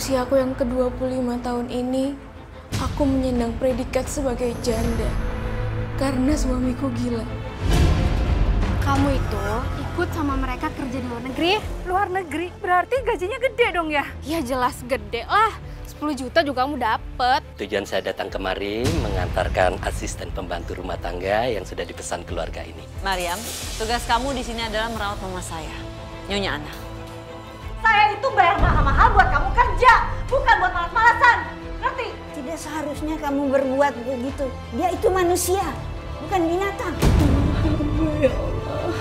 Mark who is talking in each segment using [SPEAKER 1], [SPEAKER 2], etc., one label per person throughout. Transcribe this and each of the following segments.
[SPEAKER 1] usiaku yang ke-25 tahun ini, aku menyandang predikat sebagai janda karena suamiku gila.
[SPEAKER 2] Kamu itu ikut sama mereka kerja di luar negeri?
[SPEAKER 3] Luar negeri? Berarti gajinya gede dong ya?
[SPEAKER 2] Ya jelas gede lah. 10 juta juga kamu dapet.
[SPEAKER 4] Tujuan saya datang kemari mengantarkan asisten pembantu rumah tangga yang sudah dipesan keluarga ini.
[SPEAKER 5] Mariam, tugas kamu di sini adalah merawat mama saya, Nyonya Ana.
[SPEAKER 3] Saya itu bayar mahal-mahal buat kamu kerja, bukan buat malas-malasan. Ngerti?
[SPEAKER 6] Tidak seharusnya kamu berbuat begitu. Dia itu manusia, bukan binatang.
[SPEAKER 1] Ya Allah.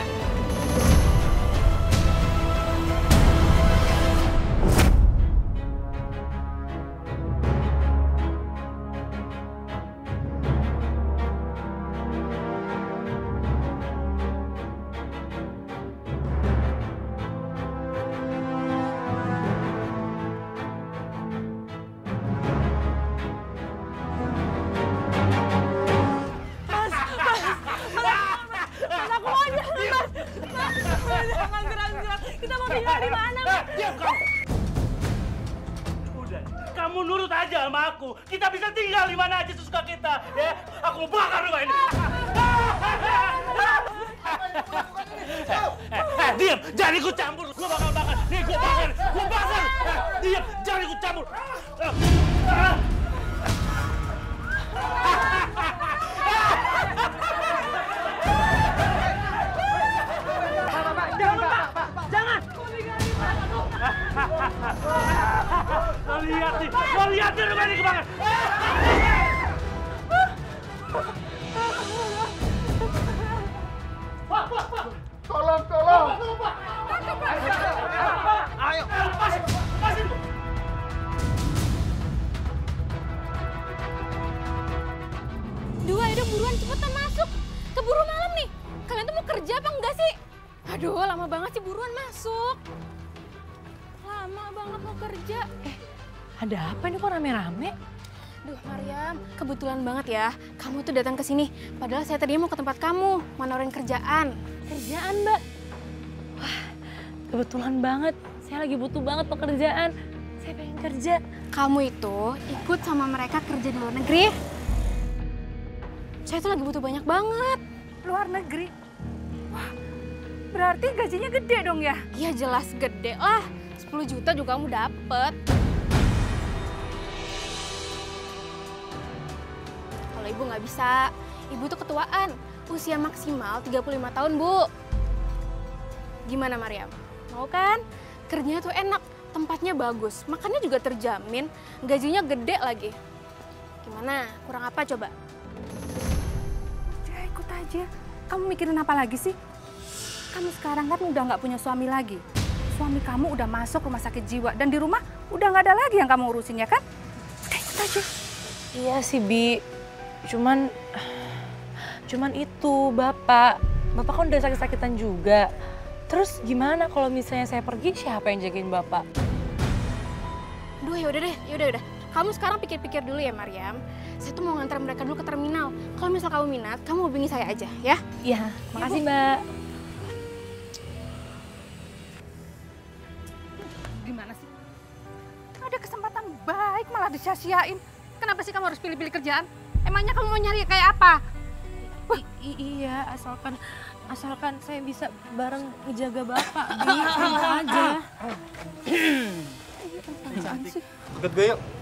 [SPEAKER 3] Jangan gerak-gerak. Kita mau tinggal di mana, Mas?
[SPEAKER 7] Diam kamu. Udah, kamu nurut aja sama aku. Kita bisa tinggal di mana aja sesuka kita, ya. Aku mau bakar rumah ini. Diam, jangan ikut campur. Gua bakal bakar. Nih, gua bakar. Gua bakar. Diam, jangan ikut campur. Lo lihat nih rumah ini kebakar. Pak. Tolong. Ayo, lepasin.
[SPEAKER 2] Dua, udah buruan cepetan masuk. Keburu malam nih. Kalian tuh mau kerja apa enggak sih? Aduh, lama banget sih, buruan masuk. Lama banget mau kerja.
[SPEAKER 3] Ada apa ini kok rame-rame?
[SPEAKER 2] Duh, Mariam, kebetulan banget ya. Kamu tuh datang ke sini. Padahal saya tadinya mau ke tempat kamu, mau nawarin kerjaan.
[SPEAKER 3] Kerjaan, Mbak? Wah, kebetulan banget. Saya lagi butuh banget pekerjaan. Saya pengen kerja.
[SPEAKER 2] Kamu itu ikut sama mereka kerja di luar negeri? Saya tuh lagi butuh banyak banget.
[SPEAKER 3] Luar negeri? Wah, berarti gajinya gede dong ya?
[SPEAKER 2] Ya jelas gede lah. 10 juta juga kamu dapet. Kalau ibu nggak bisa, ibu tuh ketuaan. Usia maksimal 35 tahun, Bu. Gimana, Mariam? Mau kan? Kerjanya tuh enak, tempatnya bagus, makannya juga terjamin, gajinya gede lagi. Gimana? Kurang apa coba?
[SPEAKER 3] Ya ikut aja. Kamu mikirin apa lagi sih? Kamu sekarang kan udah nggak punya suami lagi. Suami kamu udah masuk rumah sakit jiwa dan di rumah udah nggak ada lagi yang kamu urusin, ya kan? Udah ikut aja.
[SPEAKER 8] Iya sih, Bi. Cuman itu, Bapak kan udah sakit-sakitan juga. Terus gimana kalau misalnya saya pergi, siapa yang jagain Bapak?
[SPEAKER 2] Duh, yaudah deh, yaudah. Kamu sekarang pikir-pikir dulu ya, Mariam. Saya tuh mau ngantar mereka dulu ke terminal. Kalau misal kamu minat, kamu hubungi saya aja, ya?
[SPEAKER 8] Iya, makasih, Mbak.
[SPEAKER 3] Gimana sih? Ada kesempatan baik malah disia-siain. Kenapa sih kamu harus pilih-pilih kerjaan? Emangnya kamu mau nyari kayak apa?
[SPEAKER 8] Iya, asalkan saya bisa bareng ngejaga Bapak, Bi. Sama aja.
[SPEAKER 3] Cantik.
[SPEAKER 9] Ikut gue yuk.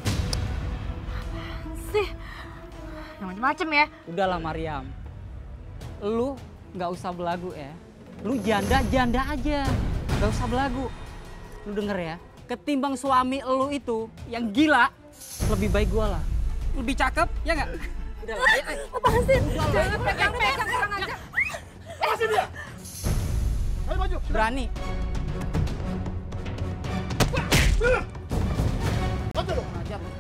[SPEAKER 3] Sih, macam-macam ya.
[SPEAKER 10] Udahlah Mariam, lu nggak usah belagu ya. Lu janda aja, nggak usah belagu. Lu denger ya, ketimbang suami lu itu yang gila, lebih baik gua lah. Lebih cakep, ya nggak? Udahlah, ayo.
[SPEAKER 3] Apaan sih? Jangan pegang-pegang, kurang aja.
[SPEAKER 9] Masih dia. Ayo maju.
[SPEAKER 10] Berani.
[SPEAKER 9] Maju dong.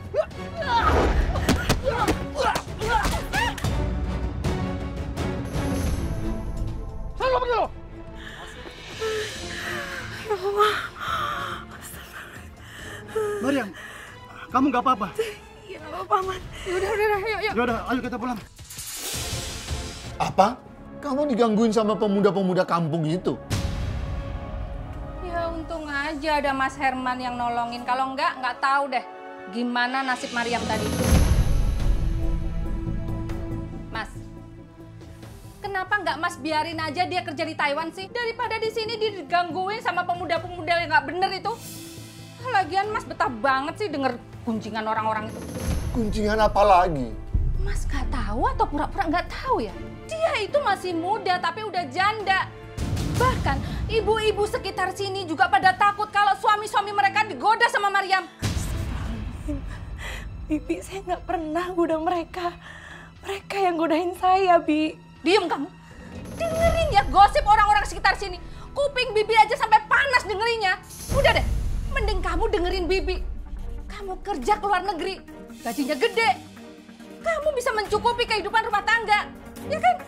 [SPEAKER 9] Sana pergi lo. Mariam, kamu nggak apa-apa?
[SPEAKER 3] Iya, nggak apa-apa, Man. Yaudah, yuk.
[SPEAKER 9] Yaudah, ayo kita pulang. Apa? Kamu digangguin sama pemuda-pemuda kampung itu?
[SPEAKER 3] Ya untung aja aja ada Mas Herman yang nolongin. Kalau enggak tahu deh gimana nasib Maryam tadi. Mas, kenapa nggak Mas biarin aja dia kerja di Taiwan sih? Daripada di sini digangguin sama pemuda-pemuda yang nggak bener itu. Lagian Mas betah banget sih denger gunjingan orang-orang itu.
[SPEAKER 11] Gunjingan apa lagi?
[SPEAKER 3] Mas nggak tahu atau pura-pura nggak tahu ya? Dia itu masih muda tapi udah janda. Bahkan ibu-ibu sekitar sini juga pada takut kalau suami-suami mereka digoda sama Maryam.
[SPEAKER 8] Bibi, saya nggak pernah goda mereka. Mereka yang godain saya, Bi.
[SPEAKER 3] Diem kamu. Dengerin ya gosip orang-orang sekitar sini. Kuping Bibi aja sampai panas dengerinnya. Udah deh, mending kamu dengerin Bibi. Kamu kerja ke luar negeri, gajinya gede. Kamu bisa mencukupi kehidupan rumah tangga, ya kan?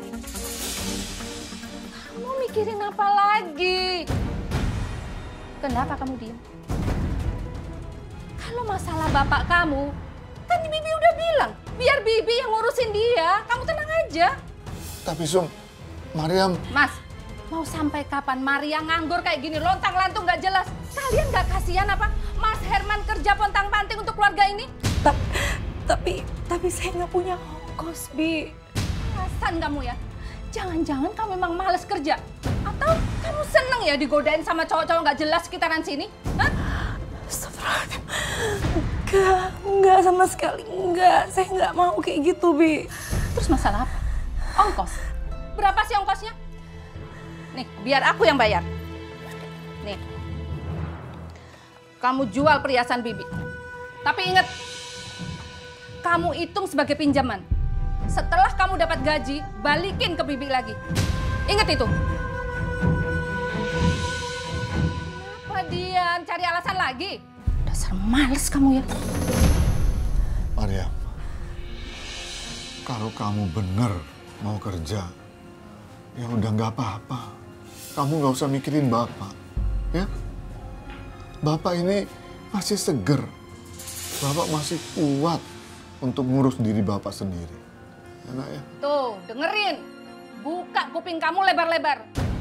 [SPEAKER 3] Kamu mikirin apa lagi? Kenapa kamu diem? Kalau masalah bapak kamu, kan Bibi udah bilang, biar Bibi yang ngurusin dia. Kamu tenang aja.
[SPEAKER 11] Tapi Sum, Maryam...
[SPEAKER 3] Mas, mau sampai kapan Maria nganggur kayak gini, lontang-lantung nggak jelas? Kalian nggak kasihan apa? Mas Herman kerja pontang-panting untuk keluarga ini?
[SPEAKER 8] Tapi saya nggak punya ongkos, Bi.
[SPEAKER 3] Alasan kamu ya? Jangan-jangan kamu memang males kerja? Atau kamu seneng ya digodain sama cowok-cowok nggak jelas sekitaran sini? Hah?
[SPEAKER 8] Astagfirullahaladzim. Enggak sama sekali. Enggak, saya nggak mau kayak gitu, Bi.
[SPEAKER 3] Terus masalah apa? Ongkos? Berapa sih ongkosnya? Nih, biar aku yang bayar. Nih, kamu jual perhiasan Bibi. Tapi ingat, kamu hitung sebagai pinjaman. Setelah kamu dapat gaji, balikin ke Bibi lagi. Ingat itu. Kenapa Dian? Cari alasan lagi? Dasar males kamu ya.
[SPEAKER 11] Maryam, kalau kamu bener mau kerja, ya udah nggak apa-apa. Kamu nggak usah mikirin Bapak, ya. Bapak ini masih seger. Bapak masih kuat untuk ngurus diri Bapak sendiri. Ya, nak, ya?
[SPEAKER 3] Tuh, dengerin. Buka kuping kamu lebar-lebar.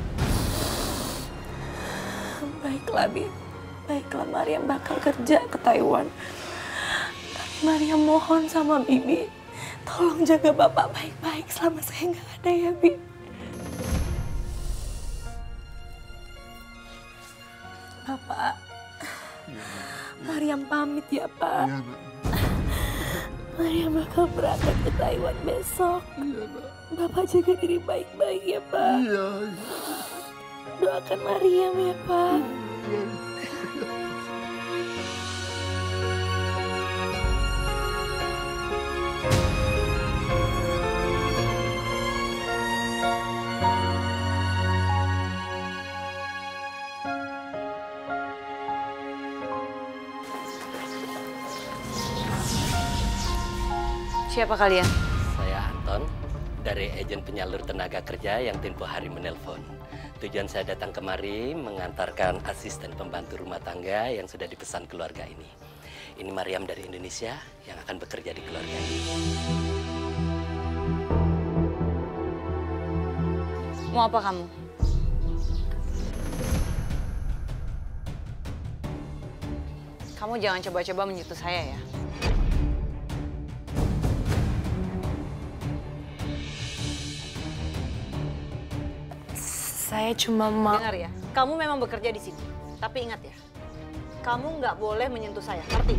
[SPEAKER 8] Baiklah, Bi. Baiklah, Maryam bakal kerja ke Taiwan. Tapi Maryam mohon sama Bibi, tolong jaga Bapak baik-baik selama saya nggak ada ya, Bi. Bapak, Maryam pamit ya, Pak.
[SPEAKER 11] Iya, nak.
[SPEAKER 8] Maryam bakal berangkat ke Taiwan besok. Bapak jaga diri baik-baik ya, Pak.
[SPEAKER 11] Iya.
[SPEAKER 8] Doakan Maryam ya, Pak.
[SPEAKER 5] Siapa kalian?
[SPEAKER 4] Saya Anton, dari agen penyalur tenaga kerja yang tempo hari menelpon. Tujuan saya datang kemari mengantarkan asisten pembantu rumah tangga yang sudah dipesan keluarga ini. Ini Maryam dari Indonesia yang akan bekerja di keluarga ini.
[SPEAKER 5] Mau apa kamu? Kamu jangan coba-coba menyentuh saya ya.
[SPEAKER 8] Saya cuma mau...
[SPEAKER 5] Dengar ya, kamu memang bekerja di sini. Tapi ingat ya, kamu nggak boleh menyentuh saya, ngerti?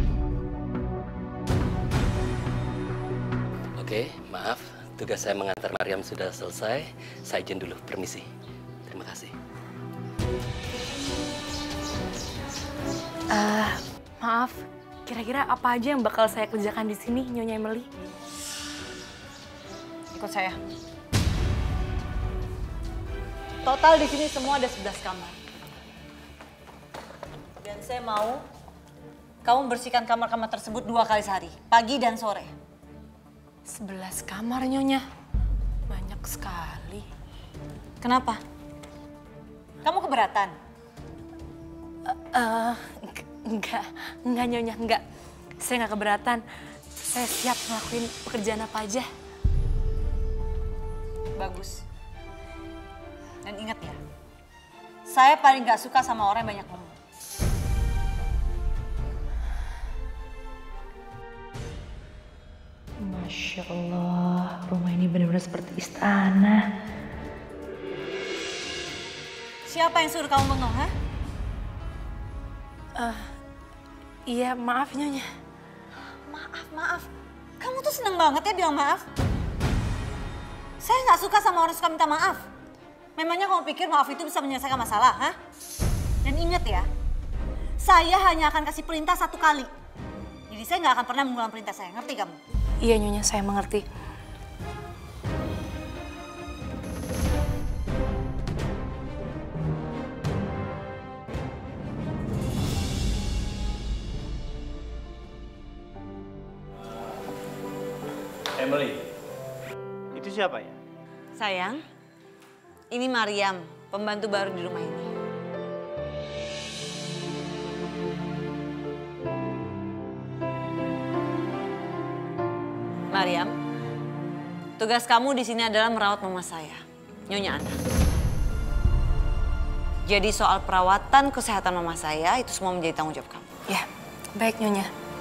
[SPEAKER 4] Oke, maaf. Tugas saya mengantar Maryam sudah selesai. Saya izin dulu, permisi. Terima kasih.
[SPEAKER 8] Maaf, kira-kira apa aja yang bakal saya kerjakan di sini, Nyonya Emily?
[SPEAKER 5] Ikut saya. Total di sini semua ada 11 kamar. Dan saya mau kamu bersihkan kamar-kamar tersebut 2 kali sehari, pagi dan sore.
[SPEAKER 8] 11 kamar, Nyonya. Banyak sekali.
[SPEAKER 5] Kenapa? Kamu keberatan?
[SPEAKER 8] Enggak, Nyonya, enggak. Saya nggak keberatan. Saya siap ngelakuin pekerjaan apa aja.
[SPEAKER 5] Bagus. Dan ingat ya, saya paling nggak suka sama orang yang banyak ngomong.
[SPEAKER 8] Masya Allah, rumah ini benar-benar seperti istana.
[SPEAKER 5] Siapa yang suruh kamu bengong, ha?
[SPEAKER 8] Iya, maaf Nyonya.
[SPEAKER 5] Maaf. Kamu tuh seneng banget ya bilang maaf. Saya nggak suka sama orang suka minta maaf. Memangnya kamu pikir maaf itu bisa menyelesaikan masalah, ha? Dan ingat ya, saya hanya akan kasih perintah 1 kali. Jadi saya nggak akan pernah mengulang perintah saya, ngerti kamu?
[SPEAKER 8] Iya Nyonya, saya mengerti.
[SPEAKER 7] Emily, itu siapa ya?
[SPEAKER 5] Sayang, ini Mariam, pembantu baru di rumah ini. Mariam, tugas kamu di sini adalah merawat mama saya, Nyonya Ana. Jadi soal perawatan kesehatan mama saya itu semua menjadi tanggung jawab kamu.
[SPEAKER 8] Ya, baik Nyonya.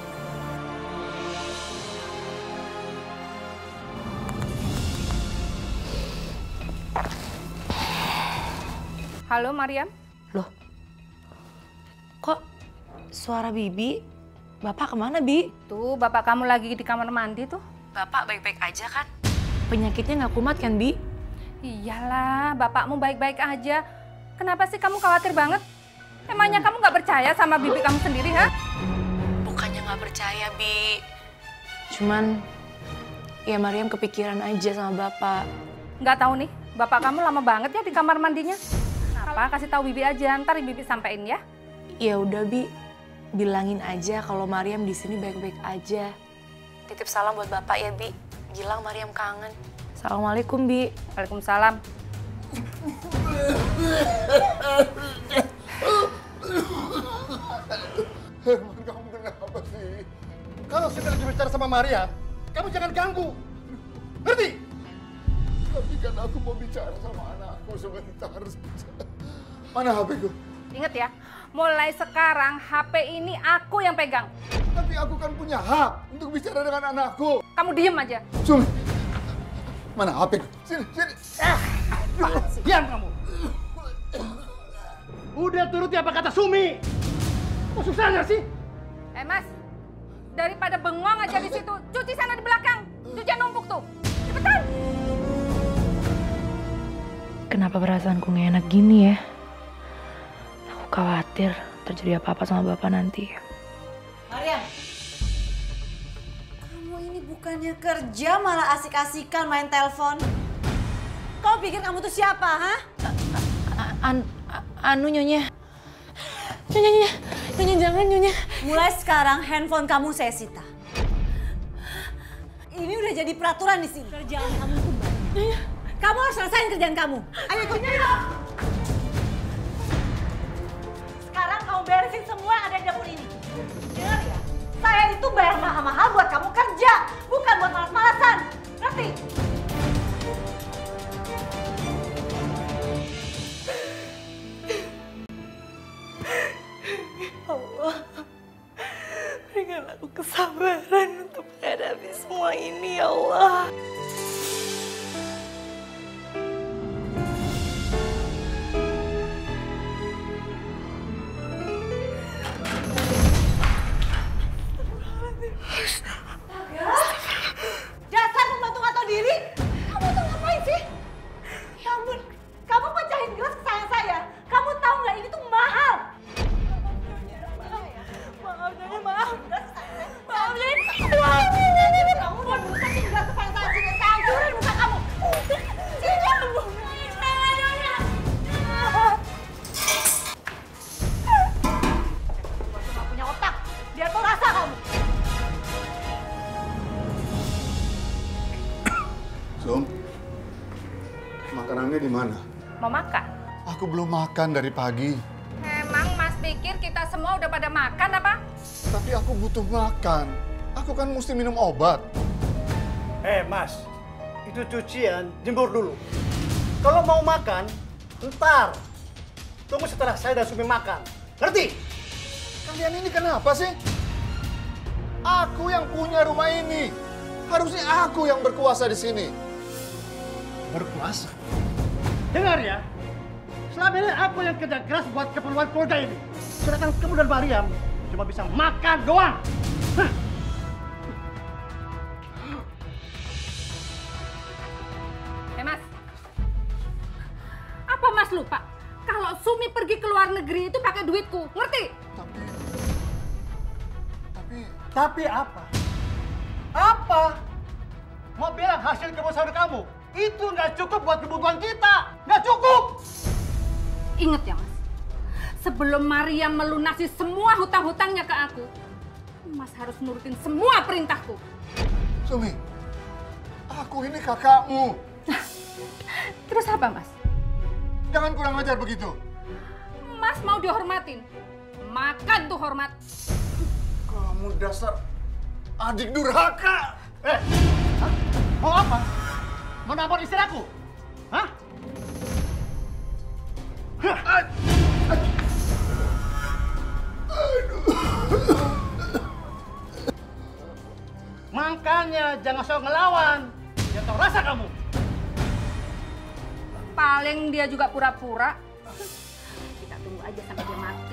[SPEAKER 3] Halo Mariam.
[SPEAKER 8] Loh, kok suara Bibi? Bapak kemana, Bi?
[SPEAKER 3] Tuh bapak kamu lagi di kamar mandi tuh.
[SPEAKER 8] Bapak baik-baik aja kan? Penyakitnya nggak kumat kan, Bi?
[SPEAKER 3] Iyalah, bapakmu baik-baik aja. Kenapa sih kamu khawatir banget? Emangnya kamu nggak percaya sama bibi kamu sendiri, ha?
[SPEAKER 8] Bukannya nggak percaya, Bi. Cuman, ya Mariam kepikiran aja sama Bapak.
[SPEAKER 3] Nggak tahu nih, bapak kamu lama banget ya di kamar mandinya. Kenapa? Kasih tahu bibi aja, ntar bibi sampein ya.
[SPEAKER 8] Ya udah, Bi. Bilangin aja kalau Mariam di sini baik-baik aja. Titip salam buat Bapak ya, Bi. Gilang Mariam kangen. Assalamualaikum, Bi.
[SPEAKER 3] Waalaikumsalam.
[SPEAKER 9] Herman, kamu kenapa sih? Kalau kita lagi bicara sama Maria, kamu jangan ganggu. Ngerti? Tapi kan aku mau bicara sama anakku sebentar saja. Mana HP-ku?
[SPEAKER 3] Ingat ya, mulai sekarang HP ini aku yang pegang.
[SPEAKER 9] Tapi aku kan punya hak untuk bicara dengan anakku.
[SPEAKER 3] Kamu diem aja.
[SPEAKER 9] Sumi, mana HP-ku? Sini.
[SPEAKER 7] Diam kamu. Udah turuti apa kata Sumi. Kok susah nggak sih?
[SPEAKER 3] Mas, daripada bengong aja di situ, cuci sana di belakang. Cucian numpuk tuh. Cepetan.
[SPEAKER 8] Kenapa perasaanku nggak enak gini ya? Aku khawatir terjadi apa-apa sama Bapak nanti.
[SPEAKER 5] Mariam, kamu ini bukannya kerja malah asik-asikan main telepon. Kau pikir kamu tuh siapa, ha?
[SPEAKER 8] Nyonya. Nyonya jangan, Nyonya.
[SPEAKER 5] Mulai sekarang handphone kamu saya sita. Ini udah jadi peraturan di sini. Kerjaan kamu itu banyak. Kamu harus selesaiin kerjaan kamu. Ayo ikut. Sekarang kamu beresin semua yang ada di dapur ini. Dengar ya, saya itu bayar mahal-mahal buat kamu kerja, bukan buat malas-malasan. Ngerti?
[SPEAKER 8] Allah, berikan aku kesabaran untuk menghadapi semua ini, ya Allah.
[SPEAKER 5] Dasar pembantu nggak tahu diri. Kamu tuh ngapain sih? Ya ampun, kamu pecahin gelas kesayangan saya. Kamu tahu nggak ini tuh mahal? Maaf, Nyonya, maaf. Maaf, Nyonya. Kamu udah berusaha gelas kesayangan saya sini. Saya hancurin muka kamu. Sini, Nyonya. Kamu nggak punya otak. Biar kau rasa kamu.
[SPEAKER 11] Som, makanannya di mana?
[SPEAKER 3] Mau makan?
[SPEAKER 11] Aku belum makan dari pagi.
[SPEAKER 3] Emang Mas pikir kita semua udah pada makan apa?
[SPEAKER 11] Tapi aku butuh makan. Aku kan mesti minum obat.
[SPEAKER 7] Mas, itu cucian jemur dulu. Kalau mau makan, ntar. Tunggu setelah saya dan Sumi makan. Ngerti?
[SPEAKER 11] Kalian ini kenapa sih? Aku yang punya rumah ini. Harusnya aku yang berkuasa di sini.
[SPEAKER 7] Berkuasa? Dengar ya, selama ini aku yang kerja keras buat keperluan keluarga ini. Sedangkan kamu dan Mariam cuma bisa makan doang. Hah.
[SPEAKER 3] Mas, apa Mas lupa? Kalau Sumi pergi ke luar negeri itu pakai duitku, ngerti?
[SPEAKER 7] Tapi apa? Apa? Mau bilang hasil kebosanan kamu itu nggak cukup buat kebutuhan kita, nggak cukup.
[SPEAKER 3] Ingat ya Mas, sebelum Mariam melunasi semua hutang-hutangnya ke aku, Mas harus nurutin semua perintahku.
[SPEAKER 11] Sumi, aku ini kakakmu.
[SPEAKER 3] Terus apa Mas?
[SPEAKER 11] Jangan kurang ajar begitu.
[SPEAKER 3] Mas mau dihormatin, makan tuh hormat.
[SPEAKER 11] Kamu dasar adik durhaka.
[SPEAKER 7] Mau apa? Mau nampar istri aku? Hah? Makanya jangan sok ngelawan. Dia tahu rasa kamu.
[SPEAKER 3] Paling dia juga pura-pura. Kita tunggu aja sampai dia mati.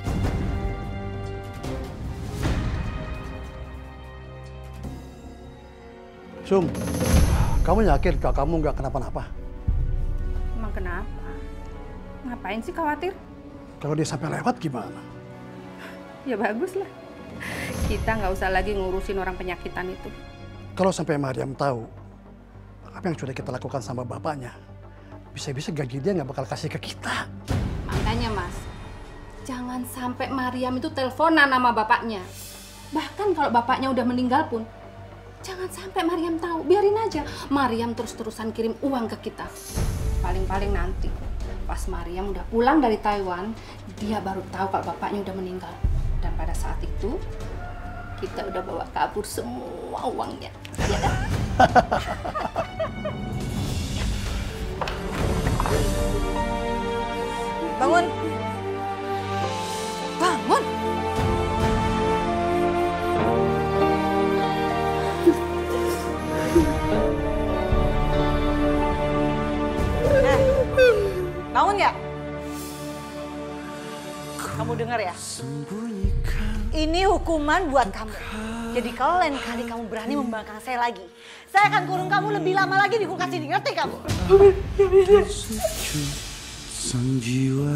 [SPEAKER 7] Sum, kamu yakin kalau kamu nggak kenapa-napa?
[SPEAKER 3] Emang kenapa? Ngapain sih khawatir?
[SPEAKER 7] Kalau dia sampai lewat gimana?
[SPEAKER 3] Ya bagus lah. Kita nggak usah lagi ngurusin orang penyakitan itu.
[SPEAKER 7] Kalau sampai Mariam tahu apa yang sudah kita lakukan sama bapaknya, bisa-bisa gaji dia nggak bakal kasih ke kita.
[SPEAKER 3] Makanya Mas, jangan sampai Mariam itu teleponan sama bapaknya. Bahkan kalau bapaknya udah meninggal pun, jangan sampai Mariam tahu. Biarin aja Mariam terus-terusan kirim uang ke kita. Paling-paling nanti pas Mariam udah pulang dari Taiwan, dia baru tahu kalau bapaknya udah meninggal. Dan pada saat itu, kita udah bawa kabur semua uangnya. Ya kan?
[SPEAKER 5] Bangun. Bangun. Bangun ya? Kamu dengar ya? Ini hukuman buat kamu. Jadi kalau lain kali kamu berani membangkang saya lagi, saya akan kurung kamu lebih lama lagi di kulkas ini. Ngerti kamu?
[SPEAKER 12] Sang jiwa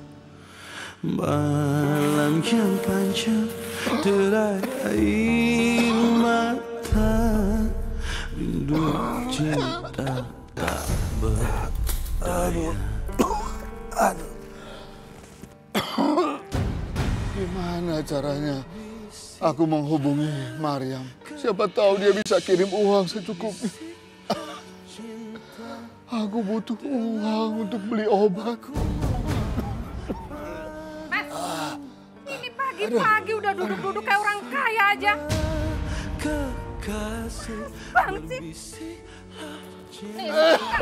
[SPEAKER 12] malam yang panjang derai air mata rindu cinta tak berdaya.
[SPEAKER 11] Gimana caranya aku menghubungi Mariam? Siapa tahu dia bisa kirim uang secukupnya. Aku butuh uang untuk beli obat.
[SPEAKER 3] Mas, ini pagi-pagi udah duduk-duduk kayak orang kaya aja. Banget sih. Nih,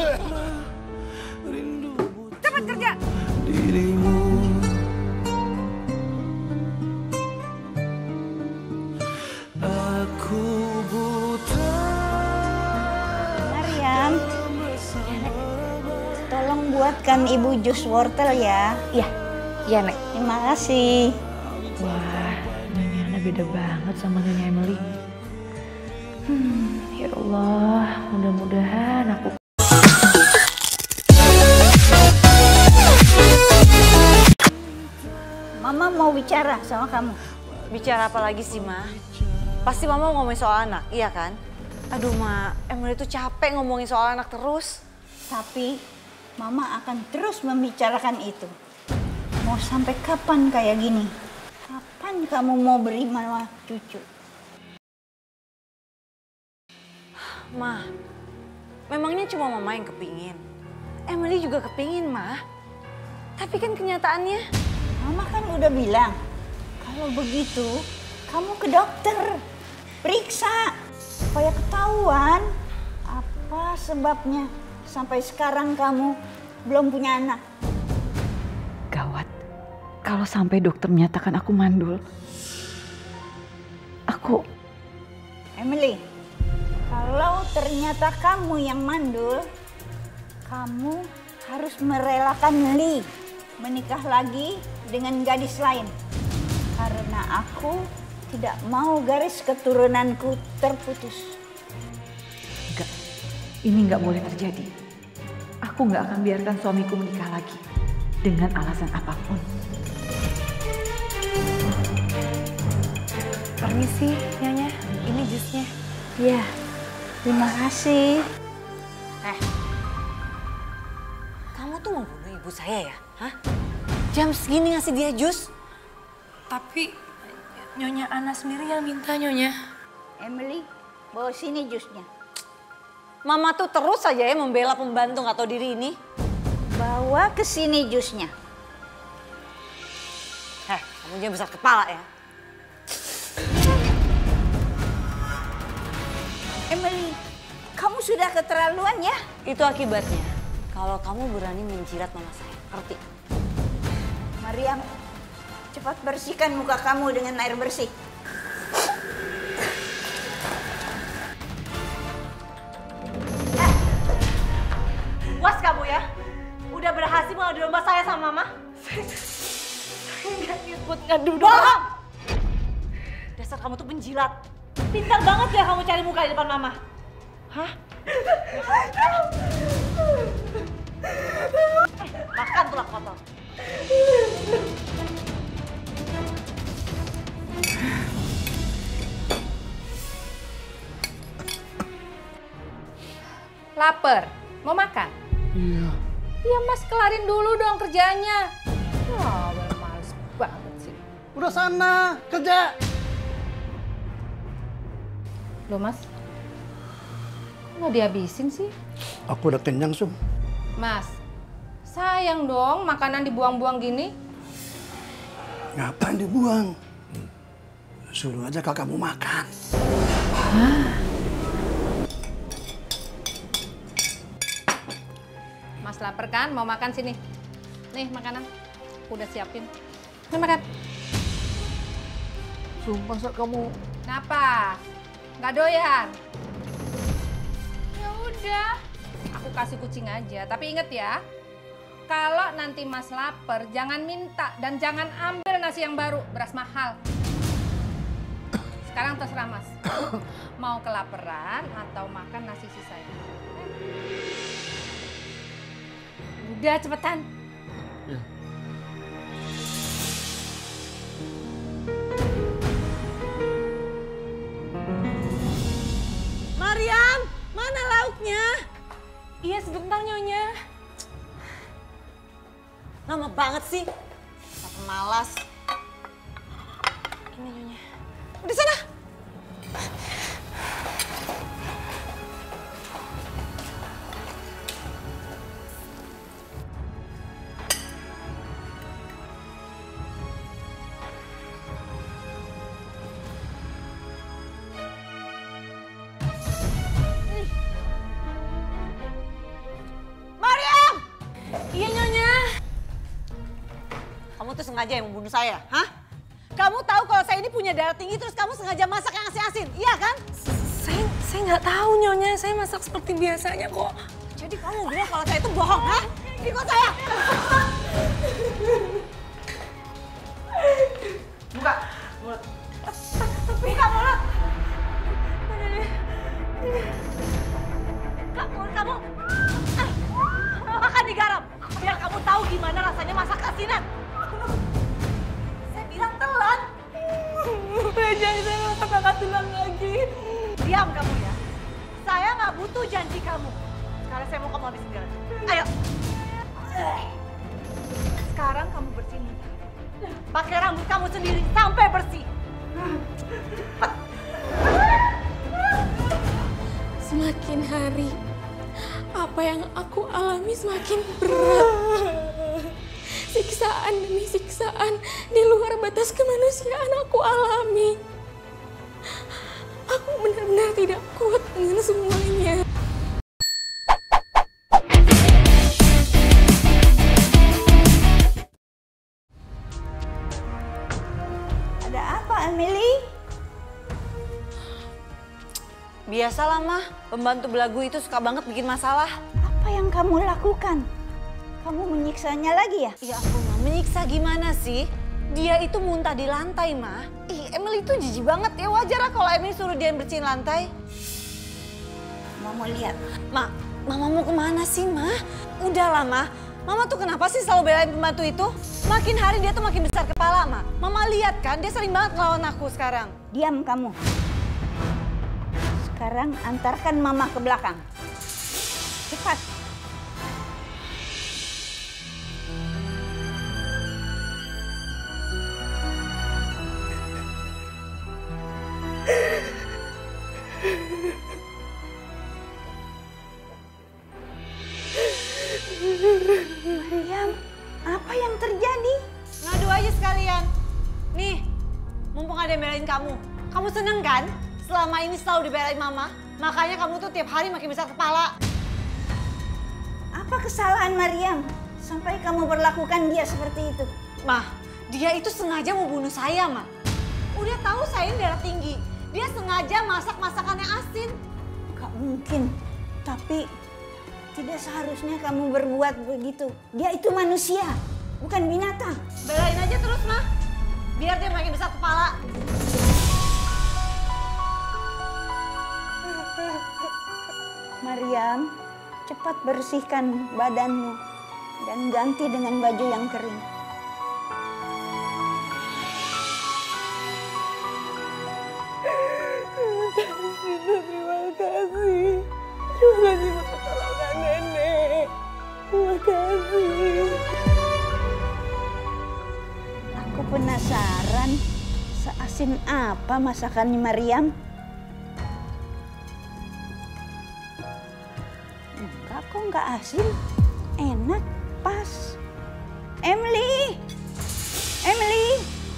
[SPEAKER 3] cepat kerja.
[SPEAKER 12] Dirimu aku buta.
[SPEAKER 6] Mariam, tolong buatkan ibu jus wortel ya.
[SPEAKER 8] Iya, iya Nek.
[SPEAKER 6] Terima kasih.
[SPEAKER 8] Wah, Nyonya Ana beda banget sama Nyonya Emily. Ya Allah, mudah-mudahan aku...
[SPEAKER 6] Mama mau bicara sama kamu.
[SPEAKER 5] Bicara apa lagi sih, Ma? Pasti Mama mau ngomongin soal anak, iya kan? Aduh, Ma, Emily tuh capek ngomongin soal anak terus.
[SPEAKER 6] Tapi Mama akan terus membicarakan itu. Mau sampai kapan kayak gini? Kapan kamu mau beri Mama cucu?
[SPEAKER 5] Ma, memangnya cuma Mama yang kepingin? Emily juga kepingin, Ma. Tapi kan kenyataannya...
[SPEAKER 6] Mama kan udah bilang, kalau begitu kamu ke dokter. Periksa, supaya ketahuan apa sebabnya sampai sekarang kamu belum punya anak.
[SPEAKER 13] Gawat, kalau sampai dokter menyatakan aku mandul. Aku...
[SPEAKER 6] Emily, Kalau ternyata kamu yang mandul, kamu harus merelakan Lee menikah lagi dengan gadis lain. Karena aku tidak mau garis keturunanku terputus.
[SPEAKER 13] Enggak, ini nggak boleh terjadi. Aku nggak akan biarkan suamiku menikah lagi dengan alasan apapun.
[SPEAKER 8] Permisi, Nyonya. Ini jusnya.
[SPEAKER 6] Ya, terima kasih.
[SPEAKER 5] Kamu tuh mau bunuh ibu saya ya? Hah? Jam segini ngasih dia jus?
[SPEAKER 8] Tapi Nyonya Ana sendiri yang minta, Nyonya.
[SPEAKER 6] Emily, bawa sini jusnya.
[SPEAKER 5] Mama tuh terus saja ya membela pembantu nggak tahu diri ini.
[SPEAKER 6] Bawa ke sini jusnya.
[SPEAKER 5] Kamu jangan besar kepala ya.
[SPEAKER 6] Emily, kamu sudah keterlaluan ya?
[SPEAKER 5] Itu akibatnya kalau kamu berani menjilat mama saya. Ngerti?
[SPEAKER 6] Mariam, cepat bersihkan muka kamu dengan air bersih.
[SPEAKER 5] Puas kamu ya? Udah berhasil mengadu domba saya sama mama?
[SPEAKER 8] Saya nggak niat buat ngadu domba.
[SPEAKER 5] Bohong! Dasar kamu tuh penjilat. Pintar banget ya kamu cari muka di depan mama. Hah? Makan tulang kotor.
[SPEAKER 3] Laper? Mau makan?
[SPEAKER 9] Iya.
[SPEAKER 3] Ya Mas kelarin dulu dong kerjanya. Wah, males banget sih.
[SPEAKER 7] Udah sana, kerja.
[SPEAKER 3] Loh Mas, kok nggak dihabisin sih?
[SPEAKER 7] Aku udah kenyang, Sum.
[SPEAKER 3] Mas, sayang dong makanan dibuang-buang gini.
[SPEAKER 7] Ngapain dibuang? Suruh aja kakakmu makan.
[SPEAKER 3] Mas lapar kan? Mau makan sini. Nih makanan, udah siapin. Nih makan.
[SPEAKER 9] Sum, masa kamu...
[SPEAKER 3] Kenapa? Nggak doyan? Ya udah, aku kasih kucing aja. Tapi inget ya, kalau nanti Mas lapar, jangan minta dan jangan ambil nasi yang baru, beras mahal. Sekarang terserah Mas, mau kelaparan atau makan nasi sisanya. Udah cepetan.
[SPEAKER 9] Ya.
[SPEAKER 5] Mariam, mana lauknya?
[SPEAKER 8] Iya sebentar, Nyonya.
[SPEAKER 5] Lama banget sih. Apa malas.
[SPEAKER 8] Ini Nyonya.
[SPEAKER 5] Udah sana. Mariam!
[SPEAKER 8] Iya, Nyonya.
[SPEAKER 5] Kamu tuh sengaja yang membunuh saya, hah? Kamu tahu kalau saya ini punya darah tinggi terus kamu sengaja masak yang asin-asin, iya kan?
[SPEAKER 8] Saya nggak tahu, Nyonya. Saya masak seperti biasanya kok.
[SPEAKER 5] Jadi kamu bilang kalau saya itu bohong, hah? Ikut saya! Buka mulut. Buka mulut! Buka mulut kamu! Makan digarap, biar kamu tahu gimana rasanya masak asinan. Saya bilang telan.
[SPEAKER 8] Jangan saya makan tulang lagi.
[SPEAKER 5] Diam kamu ya. Saya nggak butuh janji kamu. Sekarang saya mau kamu habisin garam. Ayo. Sekarang kamu bersihin muka. Pakai rambut kamu sendiri sampai bersih.
[SPEAKER 1] Semakin hari, apa yang aku alami semakin berat. Siksaan demi siksaan di luar batas kemanusiaan aku alami. Aku benar-benar tidak kuat dengan semuanya.
[SPEAKER 6] Ada apa, Emily?
[SPEAKER 5] Biasalah mah, pembantu belagu itu suka banget bikin masalah.
[SPEAKER 6] Apa yang kamu lakukan? Kamu menyiksanya lagi ya?
[SPEAKER 5] Ya ampun mah, menyiksa gimana sih? Dia itu muntah di lantai mah. Ih, Emily itu jijik banget ya, wajar lah kalau Emily suruh dia bersihin lantai.
[SPEAKER 6] Mama mau lihat.
[SPEAKER 5] Mama mau kemana sih mah? Udahlah mah, Mama tuh kenapa sih selalu belain pembantu itu? Makin hari dia tuh makin besar kepala mah. Mama lihat kan, dia sering banget ngelawan aku sekarang.
[SPEAKER 6] Diam kamu. Sekarang antarkan Mama ke belakang. Cepat. Mariam, apa yang terjadi?
[SPEAKER 5] Ngadu aja sekalian. Nih, mumpung ada yang belain kamu. Kamu seneng kan? Selama ini selalu dibelain Mama. Makanya kamu tuh tiap hari makin besar kepala.
[SPEAKER 6] Apa kesalahan Mariam sampai kamu perlakukan dia seperti itu?
[SPEAKER 5] Mah, dia itu sengaja mau bunuh saya, Mah. Udah tahu saya ini darah tinggi. Dia sengaja masak masakan yang asin.
[SPEAKER 6] Gak mungkin, tapi tidak seharusnya kamu berbuat begitu. Dia itu manusia, bukan binatang.
[SPEAKER 5] Belain aja terus, Mah. Biar dia makin besar kepala.
[SPEAKER 6] Mariam, cepat bersihkan badanmu dan ganti dengan baju yang kering.
[SPEAKER 1] Terima kasih. Terima kasih buat pertolongan nenek. Terima kasih.
[SPEAKER 6] Aku penasaran, seasin apa masakannya Mariam? Enggak kok, enggak asin. Enak, pas. Emily! Emily!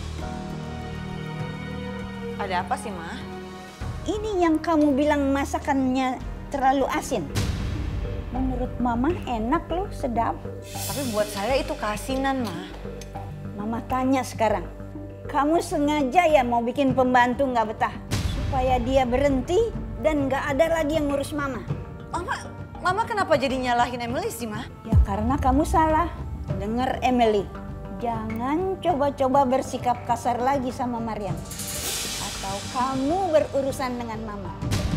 [SPEAKER 5] Ada apa sih, Ma?
[SPEAKER 6] Ini yang kamu bilang masakannya terlalu asin. Menurut Mama enak loh, sedap.
[SPEAKER 5] Tapi buat saya itu keasinan, Ma.
[SPEAKER 6] Mama tanya sekarang, kamu sengaja ya mau bikin pembantu nggak betah? Supaya dia berhenti dan nggak ada lagi yang ngurus Mama.
[SPEAKER 5] Mama kenapa jadi nyalahin Emily sih, Ma?
[SPEAKER 6] Ya karena kamu salah. Dengar Emily, jangan coba-coba bersikap kasar lagi sama Mariam. Atau kamu berurusan dengan Mama.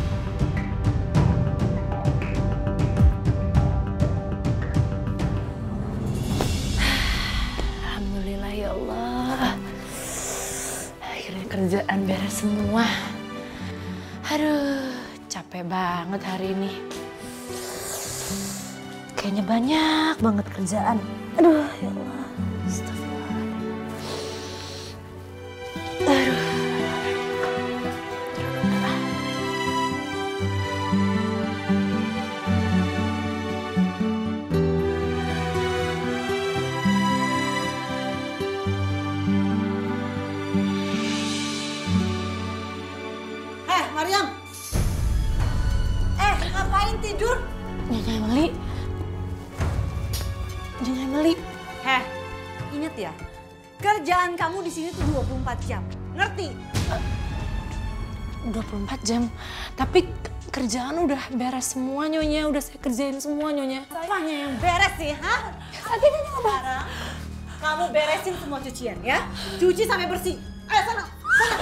[SPEAKER 8] Alhamdulillah ya Allah. Akhirnya kerjaan beres semua. Aduh, capek banget hari ini. Kayaknya banyak banget kerjaan. Aduh, ya Allah. Astagfirullahaladzim. Aduh.
[SPEAKER 5] Mariam! Ngapain tidur?
[SPEAKER 8] Nyonya Emily. Nyonya Emily.
[SPEAKER 5] Ingat ya, kerjaan kamu di sini tuh 24 jam. Ngerti?
[SPEAKER 8] 24 jam. Tapi kerjaan udah beres semua, Nyonya. Udah saya kerjain semua, Nyonya.
[SPEAKER 5] Apanya yang beres sih, ha? Sekarang kamu beresin semua cucian ya. Cuci sampai bersih. Ayo sana, sana.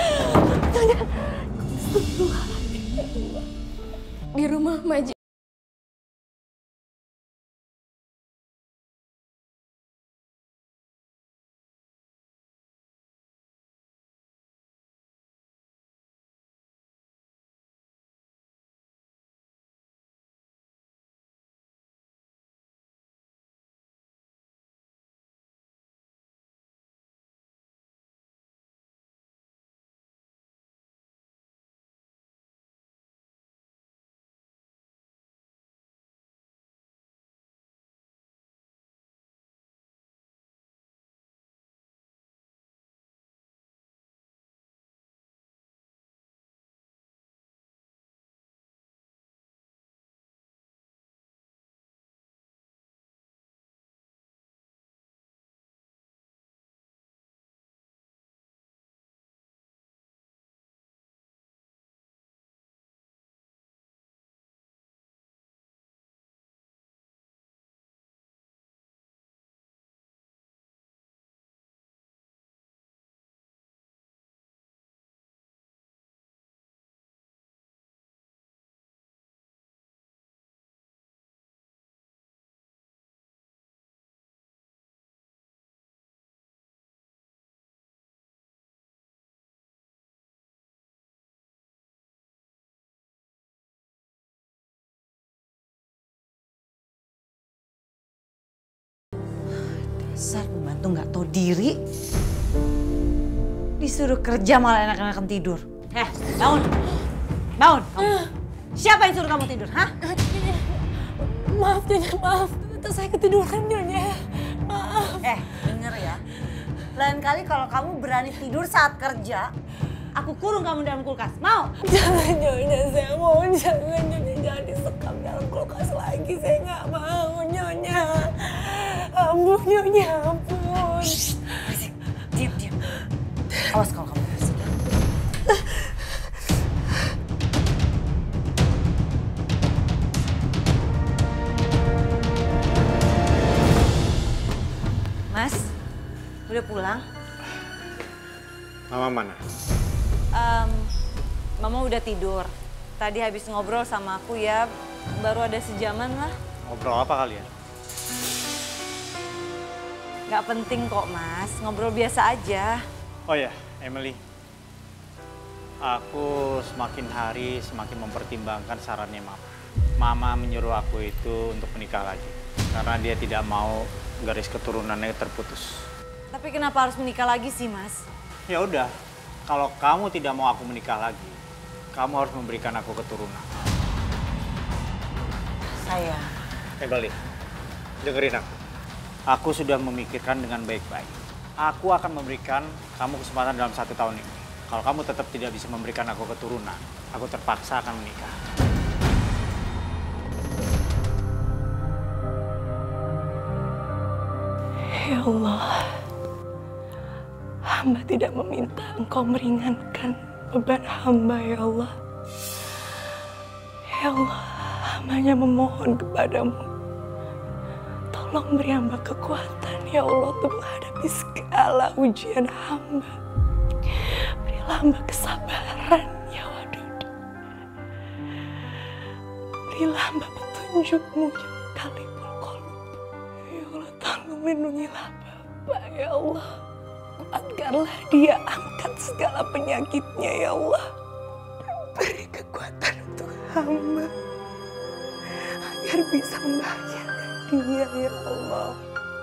[SPEAKER 1] Di rumah Maji
[SPEAKER 5] Dasar pembantu nggak tahu diri. Disuruh kerja malah enak-enakan tidur. Bangun. Bangun kamu. Siapa yang suruh kamu tidur, hah?
[SPEAKER 1] Maaf, Nyonya, maaf. Saya ketiduran, Nyonya. Maaf.
[SPEAKER 5] Denger ya. Lain kali kalau kamu berani tidur saat kerja, aku kurung kamu dalam kulkas. Mau?
[SPEAKER 1] Jangan, Nyonya. Saya mohon, jangan, Nyonya. Jangan disekap dalam kulkas lagi. Saya nggak mau, Nyonya. Ampun, Nyonya, ampun.
[SPEAKER 5] Diam. Awas kalau kamu berisik. Mas, udah pulang?
[SPEAKER 7] Mama mana?
[SPEAKER 5] Mama udah tidur. Tadi habis ngobrol sama aku ya, baru ada sejaman lah.
[SPEAKER 7] Ngobrol apa kalian?
[SPEAKER 5] Gak penting kok, Mas. Ngobrol biasa aja.
[SPEAKER 7] Oh ya, Emily. Aku semakin hari semakin mempertimbangkan sarannya Mama. Mama menyuruh aku itu untuk menikah lagi. Karena dia tidak mau garis keturunannya terputus.
[SPEAKER 5] Tapi kenapa harus menikah lagi sih, Mas?
[SPEAKER 7] Ya udah, kalau kamu tidak mau aku menikah lagi, kamu harus memberikan aku keturunan.
[SPEAKER 5] Sayang.
[SPEAKER 7] Emily, dengerin aku. Aku sudah memikirkan dengan baik-baik. Aku akan memberikan kamu kesempatan dalam 1 tahun ini. Kalau kamu tetap tidak bisa memberikan aku keturunan, aku terpaksa akan menikah.
[SPEAKER 1] Ya Allah, hamba tidak meminta Engkau meringankan beban hamba, ya Allah. Ya Allah, hambanya memohon kepadamu. Tolong beri hamba kekuatan, ya Allah, untuk menghadapi segala ujian hamba. Berilah hamba kesabaran, ya Wadud. Berilah hamba petunjuk-Mu yang kalibul qulub. Ya Allah, tolong lindungilah Bapak, ya Allah. Kuatkanlah dia, angkat segala penyakitnya, ya Allah. Beri kekuatan untuk hamba agar bisa membahagiakan dia, ya Allah.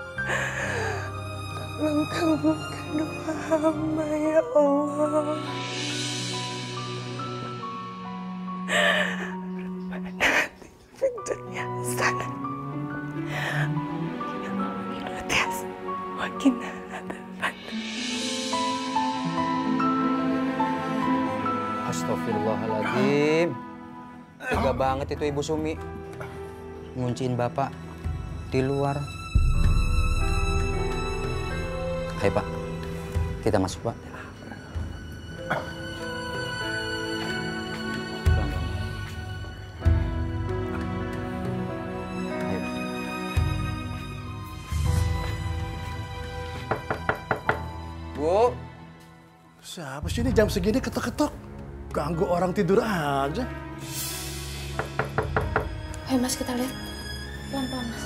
[SPEAKER 1] Tolong kabulkan doa hamba, ya Allah. Rabbana atina fid dunya hasanah wa qina adzabannar.
[SPEAKER 14] Astagfirullahaladzim. Tega banget itu Ibu Sumi. Ngunciin Bapak di luar. Ayo Pak, kita masuk Pak. Bu.
[SPEAKER 9] Siapa sih ini jam segini ketok-ketok? Ganggu orang tidur aja.
[SPEAKER 1] Ayo Mas, kita lihat. Pelan-pelan, Mas.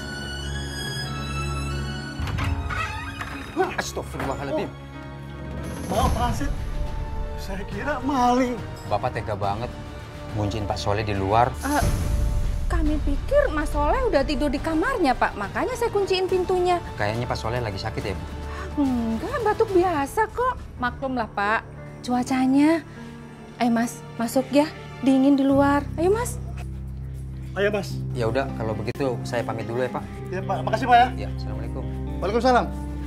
[SPEAKER 14] Astagfirullahaladzim.
[SPEAKER 9] Maaf, Asid. Saya kira maling.
[SPEAKER 14] Bapak tega banget ngunciin Pak Soleh di luar.
[SPEAKER 3] Kami pikir Mas Soleh udah tidur di kamarnya, Pak. Makanya saya kunciin pintunya.
[SPEAKER 14] Kayaknya Pak Soleh lagi sakit ya, Bu?
[SPEAKER 3] Enggak, batuk biasa kok. Maklum lah, Pak. Cuacanya. Ayo Mas, masuk ya. Dingin di luar. Ayo Mas.
[SPEAKER 9] Ayo Mas.
[SPEAKER 14] Ya udah, kalau begitu saya pamit dulu ya Pak.
[SPEAKER 9] Ya Pak, makasih Pak ya.
[SPEAKER 14] Ya, Assalamualaikum.
[SPEAKER 9] Waalaikumsalam.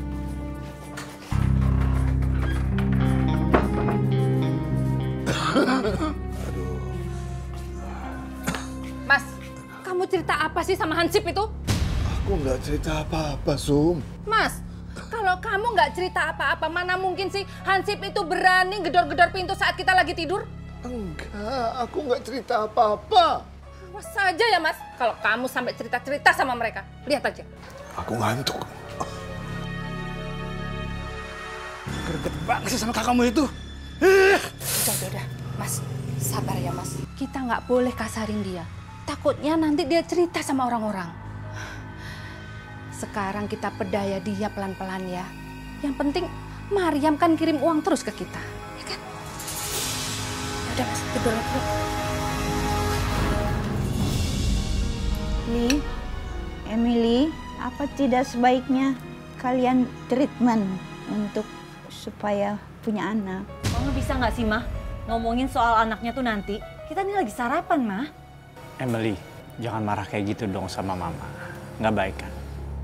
[SPEAKER 3] Mas, kamu cerita apa sih sama Hansip itu?
[SPEAKER 11] Aku nggak cerita apa-apa, Sum.
[SPEAKER 3] Mas, kalau kamu nggak cerita apa-apa, mana mungkin sih Hansip itu berani gedor-gedor pintu saat kita lagi tidur?
[SPEAKER 11] Enggak, aku nggak cerita apa-apa.
[SPEAKER 3] Awas saja ya Mas, kalau kamu sampai cerita-cerita sama mereka. Lihat aja.
[SPEAKER 11] Aku ngantuk.
[SPEAKER 9] Greget banget sih sama kakakmu itu.
[SPEAKER 3] Udah. Mas, sabar ya Mas. Kita nggak boleh kasarin dia. Takutnya nanti dia cerita sama orang-orang. Sekarang kita pedaya dia pelan-pelan ya. Yang penting Maryam kan kirim uang terus ke kita, ya kan? Udah Mas, tidur dulu.
[SPEAKER 6] Emily, apa tidak sebaiknya kalian treatment untuk supaya punya anak.
[SPEAKER 5] Mama bisa nggak sih, Mah? Ngomongin soal anaknya tuh nanti. Kita nih lagi sarapan, Mah.
[SPEAKER 7] Emily, jangan marah kayak gitu dong sama Mama. Nggak baik kan?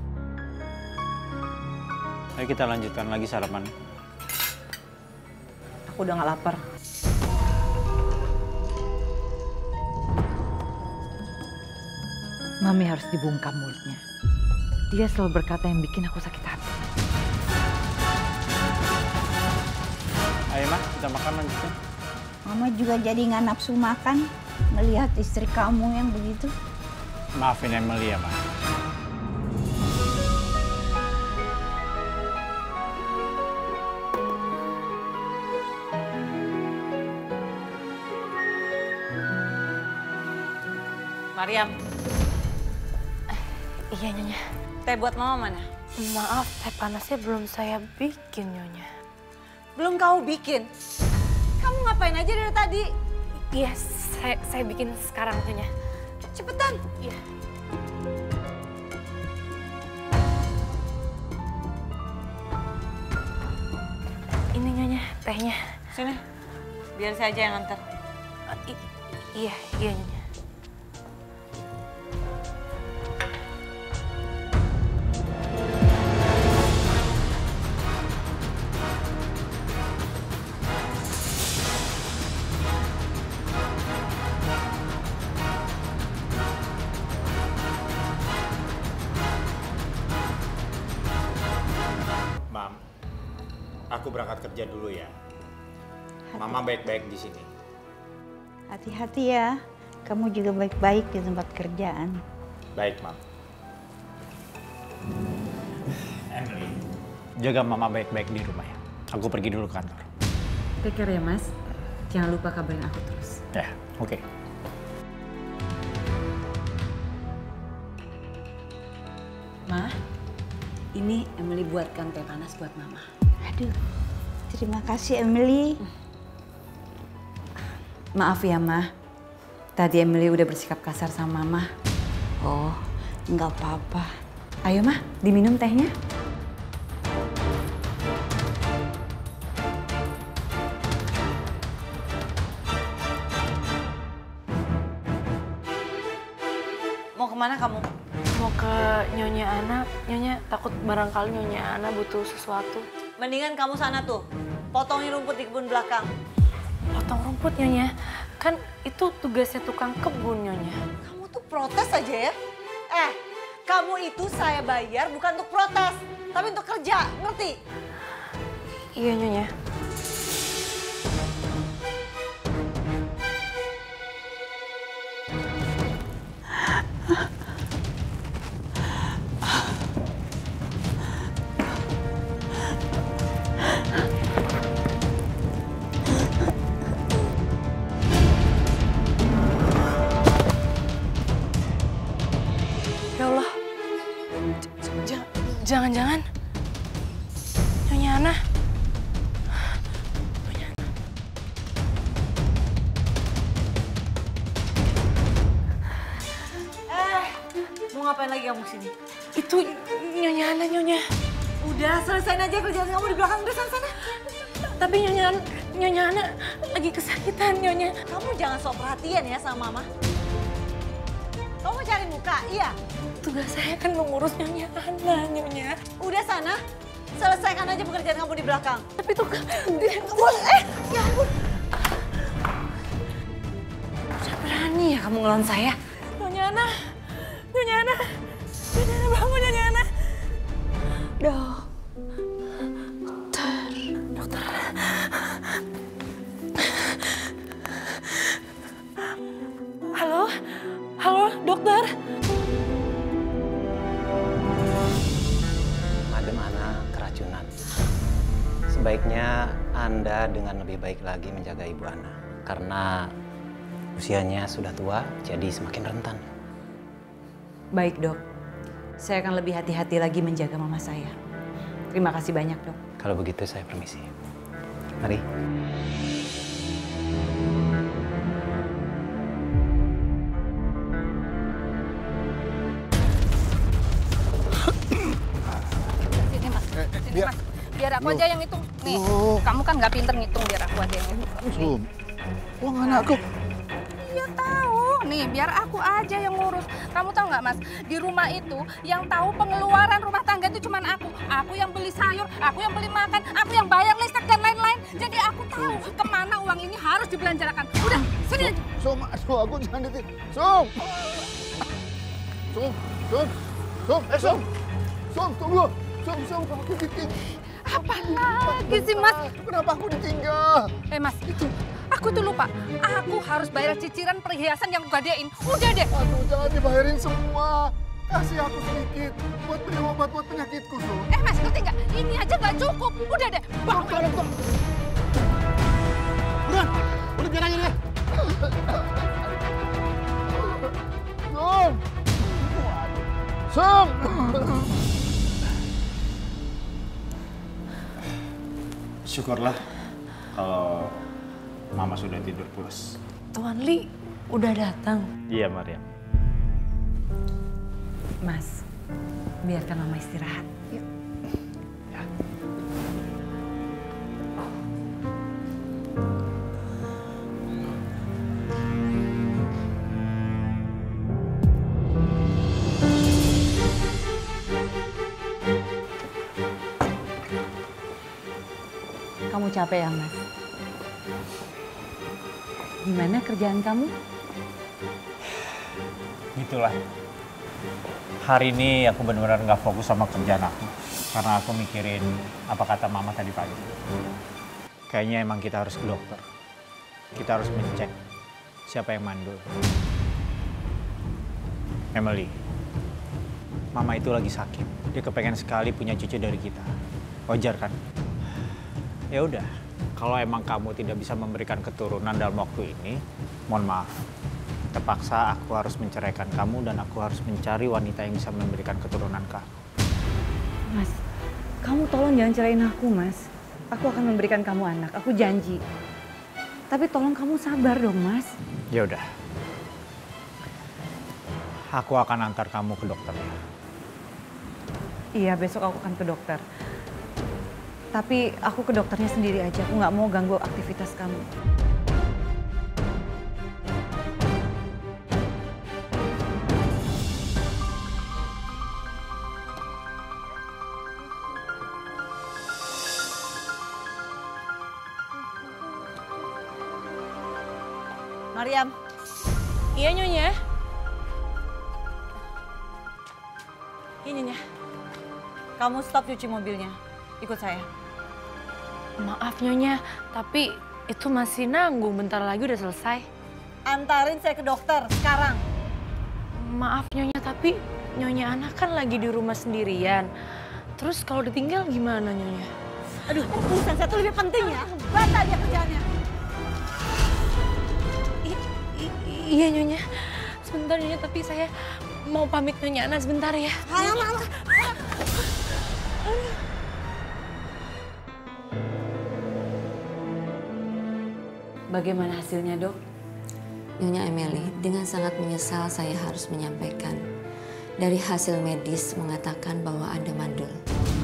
[SPEAKER 7] Ayo kita lanjutkan lagi sarapan.
[SPEAKER 5] Aku udah nggak lapar. Mami harus dibungkam mulutnya. Dia selalu berkata yang bikin aku sakit hati.
[SPEAKER 7] Ayo Mah, kita makan lanjutkan.
[SPEAKER 6] Mama juga jadi nggak nafsu makan melihat istri kamu yang begitu.
[SPEAKER 7] Maafin Emily ya, Mah.
[SPEAKER 5] Mariam.
[SPEAKER 8] Iya, Nyonya.
[SPEAKER 5] Teh buat Mama mana?
[SPEAKER 8] Maaf, teh panasnya belum saya bikin, Nyonya.
[SPEAKER 5] Belum kamu bikin? Kamu ngapain aja dari tadi?
[SPEAKER 8] Iya, saya bikin sekarang, Nyonya.
[SPEAKER 5] Cepetan.
[SPEAKER 8] Iya. Ini, Nyonya, tehnya.
[SPEAKER 5] Sini, biar saya aja yang antar.
[SPEAKER 8] Iya, Nyonya.
[SPEAKER 7] Mam, aku berangkat kerja dulu ya. Mama baik-baik di sini.
[SPEAKER 6] Hati-hati ya, kamu juga baik-baik di tempat kerjaan.
[SPEAKER 7] Baik, Mam. Emily, jaga Mama baik-baik di rumah ya. Aku pergi dulu ke kantor.
[SPEAKER 5] Take care ya, Mas. Jangan lupa kabarin aku terus.
[SPEAKER 7] Ya, oke.
[SPEAKER 5] Ma, ini Emily buatkan teh panas buat Mama.
[SPEAKER 6] Aduh, terima kasih Emily.
[SPEAKER 5] Maaf ya, Ma. Tadi Emily udah bersikap kasar sama Mama.
[SPEAKER 6] Oh, nggak apa-apa.
[SPEAKER 5] Ayo, Ma, diminum tehnya. Mau kemana kamu?
[SPEAKER 8] Mau ke Nyonya Ana. Nyonya takut barangkali Nyonya Ana butuh sesuatu.
[SPEAKER 5] Mendingan kamu sana tuh, potongin rumput di kebun belakang.
[SPEAKER 8] Potong rumput, Nyonya. Kan itu tugasnya tukang kebun, Nyonya.
[SPEAKER 5] Kamu tuh protes aja ya? Kamu itu saya bayar bukan untuk protes, tapi untuk kerja, ngerti?
[SPEAKER 8] Iya, Nyonya. Ya Allah, jangan-jangan Nyonya Ana.
[SPEAKER 5] Mau ngapain lagi kamu sini?
[SPEAKER 8] Itu Nyonya Ana, Nyonya.
[SPEAKER 5] Udah, selesain aja kerjaan kamu di belakang, udah sana.
[SPEAKER 8] Tapi Nyonya Ana lagi kesakitan, Nyonya.
[SPEAKER 5] Kamu jangan sok perhatian ya sama Mama. Kamu mau cari muka, iya?
[SPEAKER 8] Tugas saya kan mengurus Nyonya Ana, Nyonya.
[SPEAKER 5] Udah sana, selesaikan aja pekerjaan kamu di belakang.
[SPEAKER 8] Tapi tuh
[SPEAKER 5] Ya ampun. Udah berani ya kamu ngelawan saya?
[SPEAKER 8] Nyonya Ana, Nyonya Ana, Nyonya Ana bangun, Nyonya Ana. Dokter. Halo, dokter.
[SPEAKER 14] Madam Ana keracunan. Sebaiknya Anda dengan lebih baik lagi menjaga Ibu Ana. Karena usianya sudah tua, jadi semakin rentan.
[SPEAKER 5] Baik, Dok. Saya akan lebih hati-hati lagi menjaga mama saya. Terima kasih banyak, Dok.
[SPEAKER 14] Kalau begitu saya permisi. Mari.
[SPEAKER 3] Mas, biar aku aja yang hitung. Nih, kamu kan nggak pinter ngitung, biar aku aja yang hitung.
[SPEAKER 11] Sum, uang anakku.
[SPEAKER 3] Iya tahu. Nih, biar aku aja yang ngurus. Kamu tahu nggak, Mas? Di rumah itu yang tahu pengeluaran rumah tangga itu cuma aku. Aku yang beli sayur, aku yang beli makan, aku yang bayar listrik dan lain-lain. Jadi aku tahu kemana uang ini harus dibelanjakan. Udah, sini aja.
[SPEAKER 11] Sum, aku jangan ditik. Sum, tunggu. Sum, aku ditinggal.
[SPEAKER 3] Apa lagi sih, Mas?
[SPEAKER 11] Kenapa aku ditinggal?
[SPEAKER 3] Mas, aku tuh lupa. Aku harus bayar cicilan perhiasan yang aku gadein. Udah deh.
[SPEAKER 11] Aduh, jangan dibayarin semua. Kasih aku sedikit buat beli obat buat penyakitku, Sum.
[SPEAKER 3] Mas, ngerti nggak? Ini aja nggak cukup. Udah deh.
[SPEAKER 11] Tolong. Udah biar aja deh. Sum.
[SPEAKER 7] Syukurlah kalau Mama sudah tidur pulas.
[SPEAKER 8] Tuan Li udah datang.
[SPEAKER 7] Iya, Maryam.
[SPEAKER 13] Mas, biarkan Mama istirahat. Yuk. Kamu capek ya, Mas? Gimana kerjaan kamu?
[SPEAKER 7] Gitulah. Hari ini aku benar-benar nggak fokus sama kerjaan aku. Karena aku mikirin apa kata Mama tadi pagi. Kayaknya emang kita harus ke dokter. Kita harus mencek siapa yang mandul. Emily, Mama itu lagi sakit. Dia kepengen sekali punya cucu dari kita. Wajar kan? Ya udah, kalau emang kamu tidak bisa memberikan keturunan dalam waktu ini, mohon maaf. Terpaksa aku harus menceraikan kamu dan aku harus mencari wanita yang bisa memberikan keturunan ke aku.
[SPEAKER 13] Mas, kamu tolong jangan cerain aku, Mas. Aku akan memberikan kamu anak, aku janji. Tapi tolong kamu sabar dong, Mas.
[SPEAKER 7] Ya udah. Aku akan antar kamu ke dokter ya.
[SPEAKER 13] Iya, besok aku akan ke dokter. Tapi aku ke dokternya sendiri aja, aku nggak mau ganggu aktivitas kamu.
[SPEAKER 5] Maryam.
[SPEAKER 8] Iya, Nyonya. Iya, Nyonya.
[SPEAKER 5] Kamu stop cuci mobilnya. Ikut saya.
[SPEAKER 8] Maaf, Nyonya. Tapi itu masih nanggung. Bentar lagi udah selesai.
[SPEAKER 5] Antarin saya ke dokter sekarang.
[SPEAKER 8] Maaf, Nyonya. Tapi Nyonya anak kan lagi di rumah sendirian. Terus kalau ditinggal gimana, Nyonya?
[SPEAKER 5] Aduh, urusan satu lebih penting ya. Batal dia kerjaannya.
[SPEAKER 8] Iya, Nyonya. Sebentar, Nyonya. Tapi saya mau pamit Nyonya Ana sebentar ya.
[SPEAKER 5] Mama.
[SPEAKER 13] Bagaimana hasilnya, Dok?
[SPEAKER 15] Nyonya Emily, dengan sangat menyesal saya harus menyampaikan. Dari hasil medis mengatakan bahwa Anda mandul.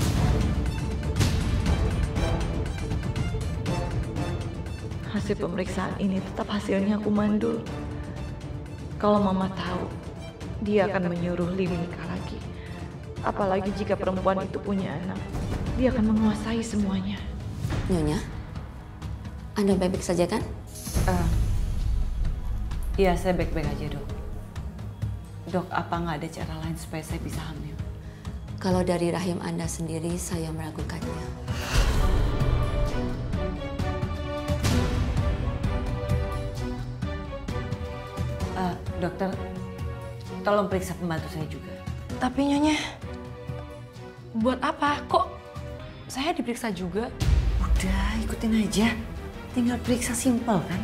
[SPEAKER 13] Hasil pemeriksaan ini tetap hasilnya aku mandul. Kalau Mama tahu, dia akan menyuruh Lee menikah lagi. Apalagi jika perempuan itu punya anak, dia akan menguasai semuanya.
[SPEAKER 15] Nyonya, Anda baik-baik saja kan?
[SPEAKER 13] Iya, saya baik-baik aja, Dok. Dok, apa nggak ada cara lain supaya saya bisa hamil?
[SPEAKER 15] Kalau dari rahim Anda sendiri, saya meragukannya.
[SPEAKER 13] Dokter, tolong periksa pembantu saya juga.
[SPEAKER 8] Tapi Nyonya, buat apa? Kok saya diperiksa juga?
[SPEAKER 13] Udah, ikutin aja. Tinggal periksa simpel kan?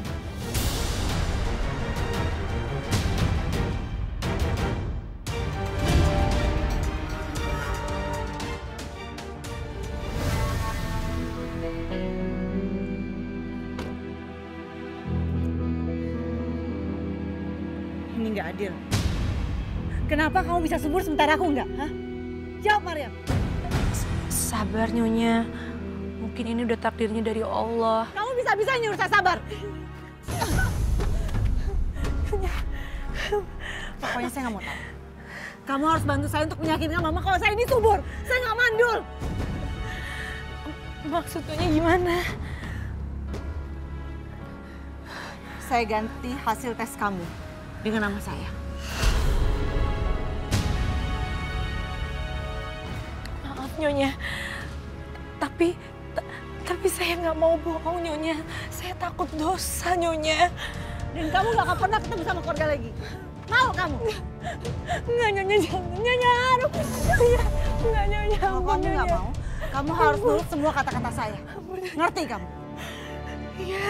[SPEAKER 5] Ini nggak adil. Kenapa kamu bisa subur sementara aku nggak? Hah? Jawab, Maryam.
[SPEAKER 8] Sabar Nyonya, mungkin ini udah takdirnya dari Allah.
[SPEAKER 5] Kamu bisa-bisa nyuruh saya sabar. Pokoknya saya nggak mau tahu. Kamu harus bantu saya untuk meyakinkan Mama kalau saya ini subur. Saya nggak mandul.
[SPEAKER 8] Maksudnya gimana?
[SPEAKER 5] Saya ganti hasil tes kamu dengan nama saya.
[SPEAKER 8] Maaf Nyonya, tapi saya nggak mau bohong Nyonya. Saya takut dosa Nyonya.
[SPEAKER 5] Dan kamu nggak akan pernah ketemu sama keluarga lagi. Mau kamu?
[SPEAKER 8] Enggak Nyonya, jangan Nyonya. Enggak Nyonya.
[SPEAKER 5] Kalau kamu nggak mau, kamu harus nurut semua kata-kata saya. Ngerti kamu?
[SPEAKER 8] Iya.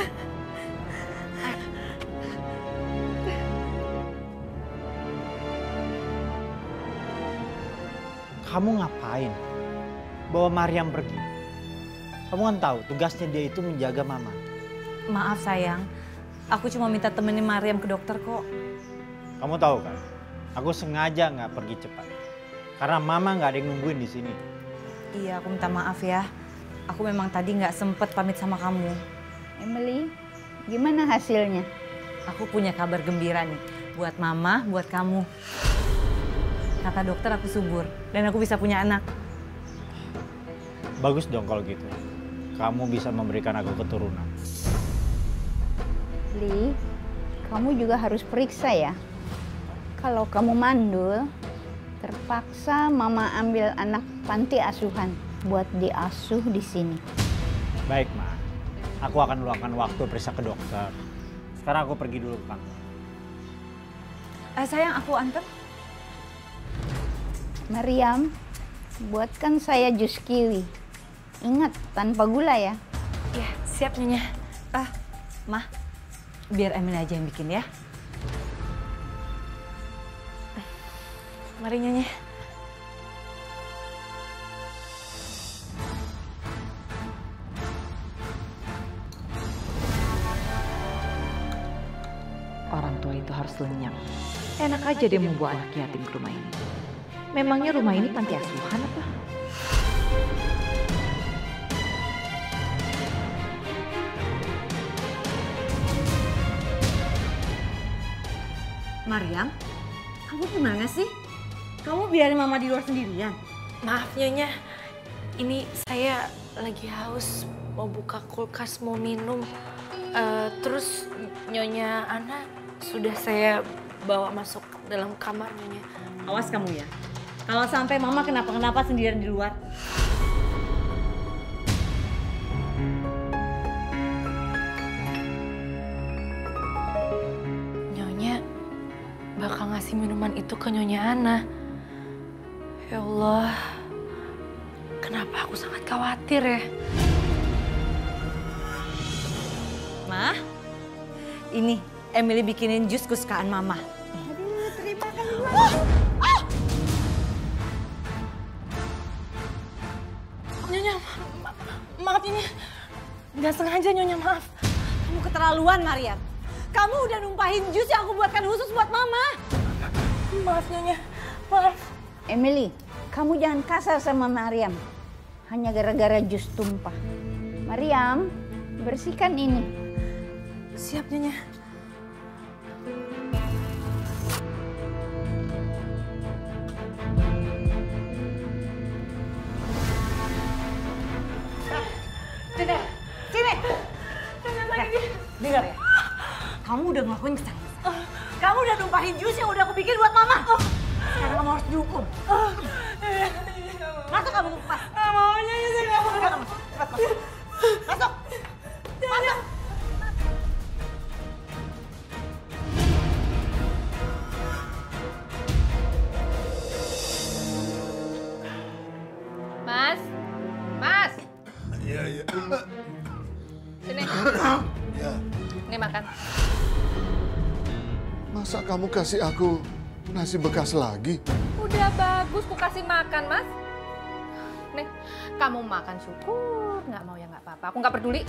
[SPEAKER 7] Kamu ngapain? Bawa Maryam pergi. Kamu kan tahu tugasnya dia itu menjaga Mama.
[SPEAKER 5] Maaf sayang, aku cuma minta temenin Maryam ke dokter kok.
[SPEAKER 7] Kamu tahu kan, aku sengaja nggak pergi cepat. Karena Mama nggak ada yang nungguin di sini.
[SPEAKER 5] Iya, aku minta maaf ya. Aku memang tadi nggak sempet pamit sama kamu.
[SPEAKER 6] Emily, gimana hasilnya?
[SPEAKER 5] Aku punya kabar gembira nih. Buat Mama, buat kamu. Kata dokter aku subur dan aku bisa punya anak.
[SPEAKER 7] Bagus dong kalau gitu. Kamu bisa memberikan aku keturunan.
[SPEAKER 6] Li, kamu juga harus periksa ya. Kalau kamu mandul, terpaksa Mama ambil anak panti asuhan buat diasuh di sini.
[SPEAKER 7] Baik, Ma. Aku akan luangkan waktu periksa ke dokter. Sekarang aku pergi dulu ke kantor.
[SPEAKER 5] Sayang, aku antar.
[SPEAKER 6] Maryam, buatkan saya jus kiwi. Ingat, tanpa gula ya.
[SPEAKER 8] Ya, siap Nyonya.
[SPEAKER 5] Mah, biar Emily aja yang bikin ya.
[SPEAKER 8] Mari Nyonya.
[SPEAKER 13] Orang tua itu harus lenyap. Enak aja dia membawa anak yatim ke rumah ini. Memangnya rumah ini panti asuhan apa?
[SPEAKER 5] Maryam, kamu gimana sih? Kamu biarin Mama di luar sendirian?
[SPEAKER 8] Maaf Nyonya, ini saya lagi haus, mau buka kulkas, mau minum. Terus Nyonya Ana sudah saya bawa masuk dalam kamar Nyonya.
[SPEAKER 5] Awas kamu ya, kalau sampai Mama kenapa-kenapa sendirian di luar.
[SPEAKER 8] Nyonya bakal ngasih minuman itu ke Nyonya Ana. Ya Allah, kenapa aku sangat khawatir ya?
[SPEAKER 5] Ma, ini Emily bikinin jus kesukaan Mama.
[SPEAKER 6] Aduh, terima kasih.
[SPEAKER 8] Nyonya, maaf Nyonya. Nggak sengaja Nyonya, maaf.
[SPEAKER 5] Kamu keterlaluan, Maryam. Kamu udah numpahin jus yang aku buatkan khusus buat Mama.
[SPEAKER 8] Maaf Nyonya, maaf.
[SPEAKER 6] Emily, kamu jangan kasar sama Maryam. Hanya gara-gara jus tumpah. Maryam, bersihkan ini.
[SPEAKER 8] Siap Nyonya.
[SPEAKER 5] Sini. Dengar ya. Kamu udah ngelakuin kesalahan. Kamu udah numpahin jus yang udah aku bikin buat Mama. Sekarang kamu harus dihukum. Masuk kamu ke kelas.
[SPEAKER 8] Maunya saya nggak mau.
[SPEAKER 5] Cepat masuk. Masuk. Masuk.
[SPEAKER 3] Mas, Mas.
[SPEAKER 9] Iya, iya.
[SPEAKER 3] Sini.
[SPEAKER 9] Ya.
[SPEAKER 3] Ini makan.
[SPEAKER 11] Masa kamu kasih aku nasi bekas lagi?
[SPEAKER 3] Udah bagus, ku kasih makan, Mas. Nih, kamu makan syukur. Nggak mau ya nggak apa-apa. Aku nggak peduli.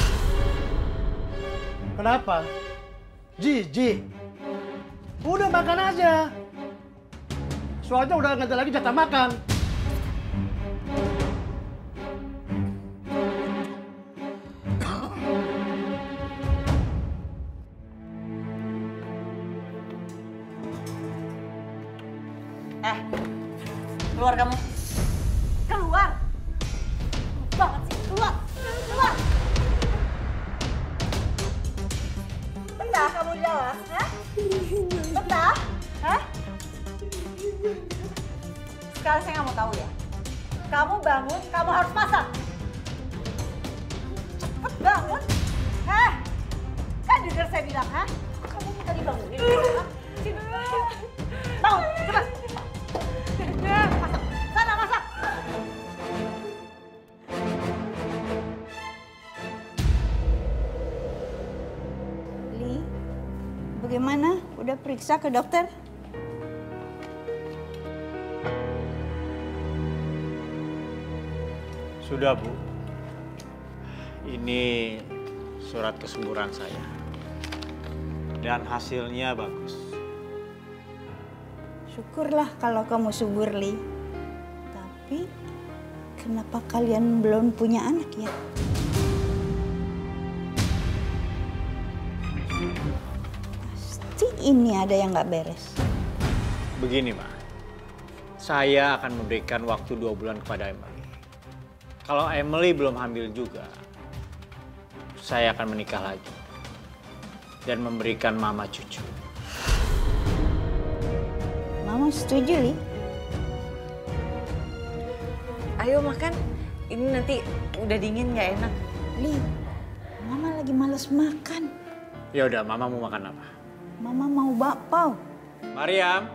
[SPEAKER 10] Kenapa? Jijik. Udah makan aja. Soalnya udah nggak ada lagi jatah makan.
[SPEAKER 5] Keluar kamu. Keluar. Banget sih, keluar. Keluar. Betah kamu di dalam, hah? Betah? Hah? Sekarang saya nggak mau tahu ya. Kamu bangun, kamu harus masak. Cepet bangun. Hah? Kan dengar saya bilang, hah? Kamu minta dibangunin. Hah? Bangun, cepat. Masak. Sana masak.
[SPEAKER 6] Li, bagaimana? Udah periksa ke dokter?
[SPEAKER 7] Sudah, Bu. Ini surat kesuburan saya. Dan hasilnya bagus.
[SPEAKER 6] Syukurlah kalau kamu subur, Li. Tapi kenapa kalian belum punya anak ya? Pasti ini ada yang nggak beres.
[SPEAKER 7] Begini, Ma. Saya akan memberikan waktu 2 bulan kepada Emily. Kalau Emily belum hamil juga, saya akan menikah lagi. Dan memberikan Mama cucu.
[SPEAKER 6] Mama setuju, Li.
[SPEAKER 13] Ayo makan, ini nanti udah dingin nggak enak.
[SPEAKER 6] Li, Mama lagi males makan.
[SPEAKER 7] Ya udah, Mama mau makan apa?
[SPEAKER 6] Mama mau bakpao.
[SPEAKER 7] Mariam.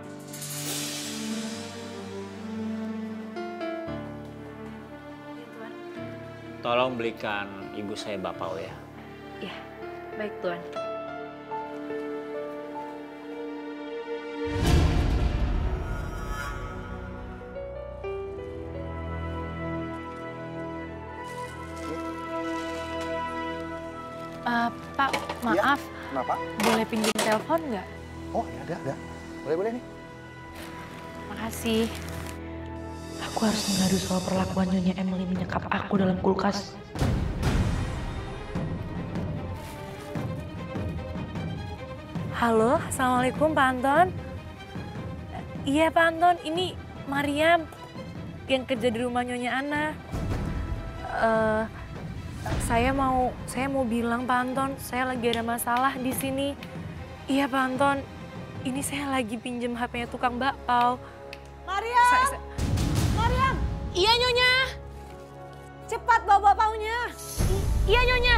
[SPEAKER 7] Tolong belikan ibu saya bakpao ya.
[SPEAKER 8] Iya, baik Tuan. Pak, maaf.
[SPEAKER 9] Kenapa?
[SPEAKER 8] Boleh pinjam telepon nggak?
[SPEAKER 9] Oh, ya ada. Boleh nih.
[SPEAKER 8] Makasih.
[SPEAKER 13] Aku harus mengadu soal perlakuan Nyonya Emily menyekap aku dalam kulkas.
[SPEAKER 8] Halo, Assalamualaikum Pak Anton. Iya Pak Anton, ini Mariam yang kerja di rumah Nyonya Ana. Saya mau bilang Pak Anton, saya lagi ada masalah di sini. Iya Pak Anton, ini saya lagi pinjem HP-nya tukang bakpao.
[SPEAKER 5] Mariam! Mariam!
[SPEAKER 2] Iya Nyonya.
[SPEAKER 5] Cepat bawa bakpaonya.
[SPEAKER 2] Iya Nyonya.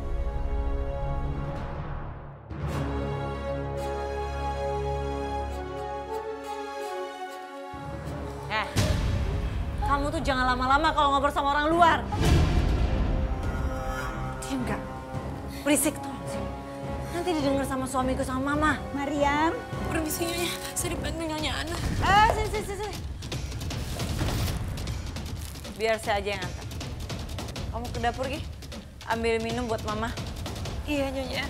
[SPEAKER 5] Kamu tuh jangan lama-lama kalau ngobrol sama orang luar. Diam gak? Berisik tuh. Nanti didengar sama suamiku sama mama.
[SPEAKER 6] Mariam.
[SPEAKER 2] Permisi Nyonya, saya dibantu Nyonya Ana.
[SPEAKER 5] Sini. Biar saya aja yang antar. Kamu ke dapur, Gi. Ambil minum buat mama.
[SPEAKER 8] Iya Nyonya.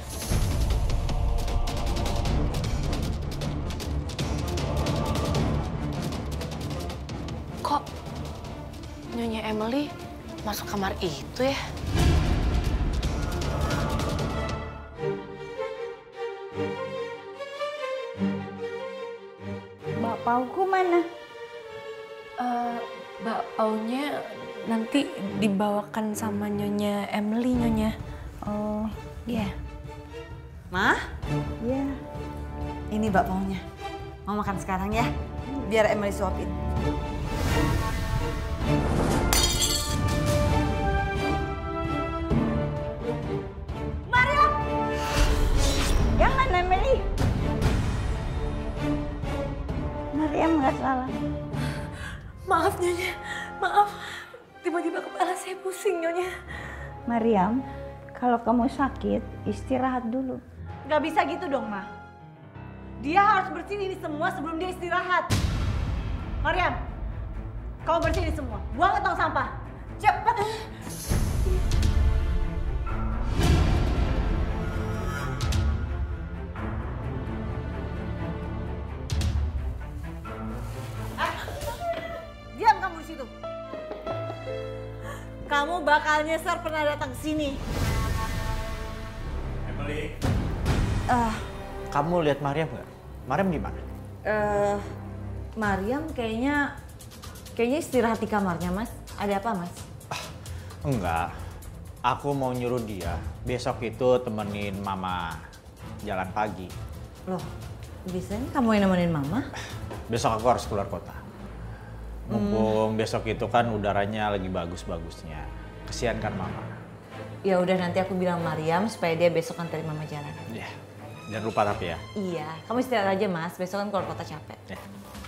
[SPEAKER 8] Kok Nyonya Emily masuk kamar itu ya?
[SPEAKER 6] Bakpaoku mana?
[SPEAKER 8] Bakpaonya nanti dibawakan sama Nyonya Emily, Nyonya.
[SPEAKER 6] Oh, iya.
[SPEAKER 5] Ma?
[SPEAKER 6] Iya.
[SPEAKER 5] Ini bakpaonya. Mau makan sekarang ya? Biar Emily suapin.
[SPEAKER 6] Mariam! Jangan, Emily. Mariam nggak salah.
[SPEAKER 8] Maaf Nyonya, maaf. Tiba-tiba kepala saya pusing Nyonya.
[SPEAKER 6] Mariam, kalau kamu sakit, istirahat dulu.
[SPEAKER 5] Gak bisa gitu dong, Ma. Dia harus bersihin ini semua sebelum dia istirahat. Mariam, kamu bersihin ini semua. Buang ke tong sampah. Cepet. Diam kamu di situ. Kamu bakal nyesar pernah datang ke sini.
[SPEAKER 7] Emily. Kamu lihat Mariam nggak? Mariam di mana?
[SPEAKER 5] Mariam kayaknya istirahat di kamarnya, Mas. Ada apa, Mas?
[SPEAKER 7] Enggak. Aku mau nyuruh dia besok itu temenin Mama jalan pagi.
[SPEAKER 5] Loh, biasanya kamu yang nemenin Mama?
[SPEAKER 7] Besok aku harus keluar kota. Mumpung besok itu kan udaranya lagi bagus-bagusnya. Kesian kan Mama.
[SPEAKER 5] Ya udah, nanti aku bilang Mariam supaya dia besok anterin Mama jalan.
[SPEAKER 7] Ya, jangan lupa tapi ya.
[SPEAKER 5] Iya, kamu istirahat aja, Mas. Besok kan keluar kota capek.
[SPEAKER 7] Ya.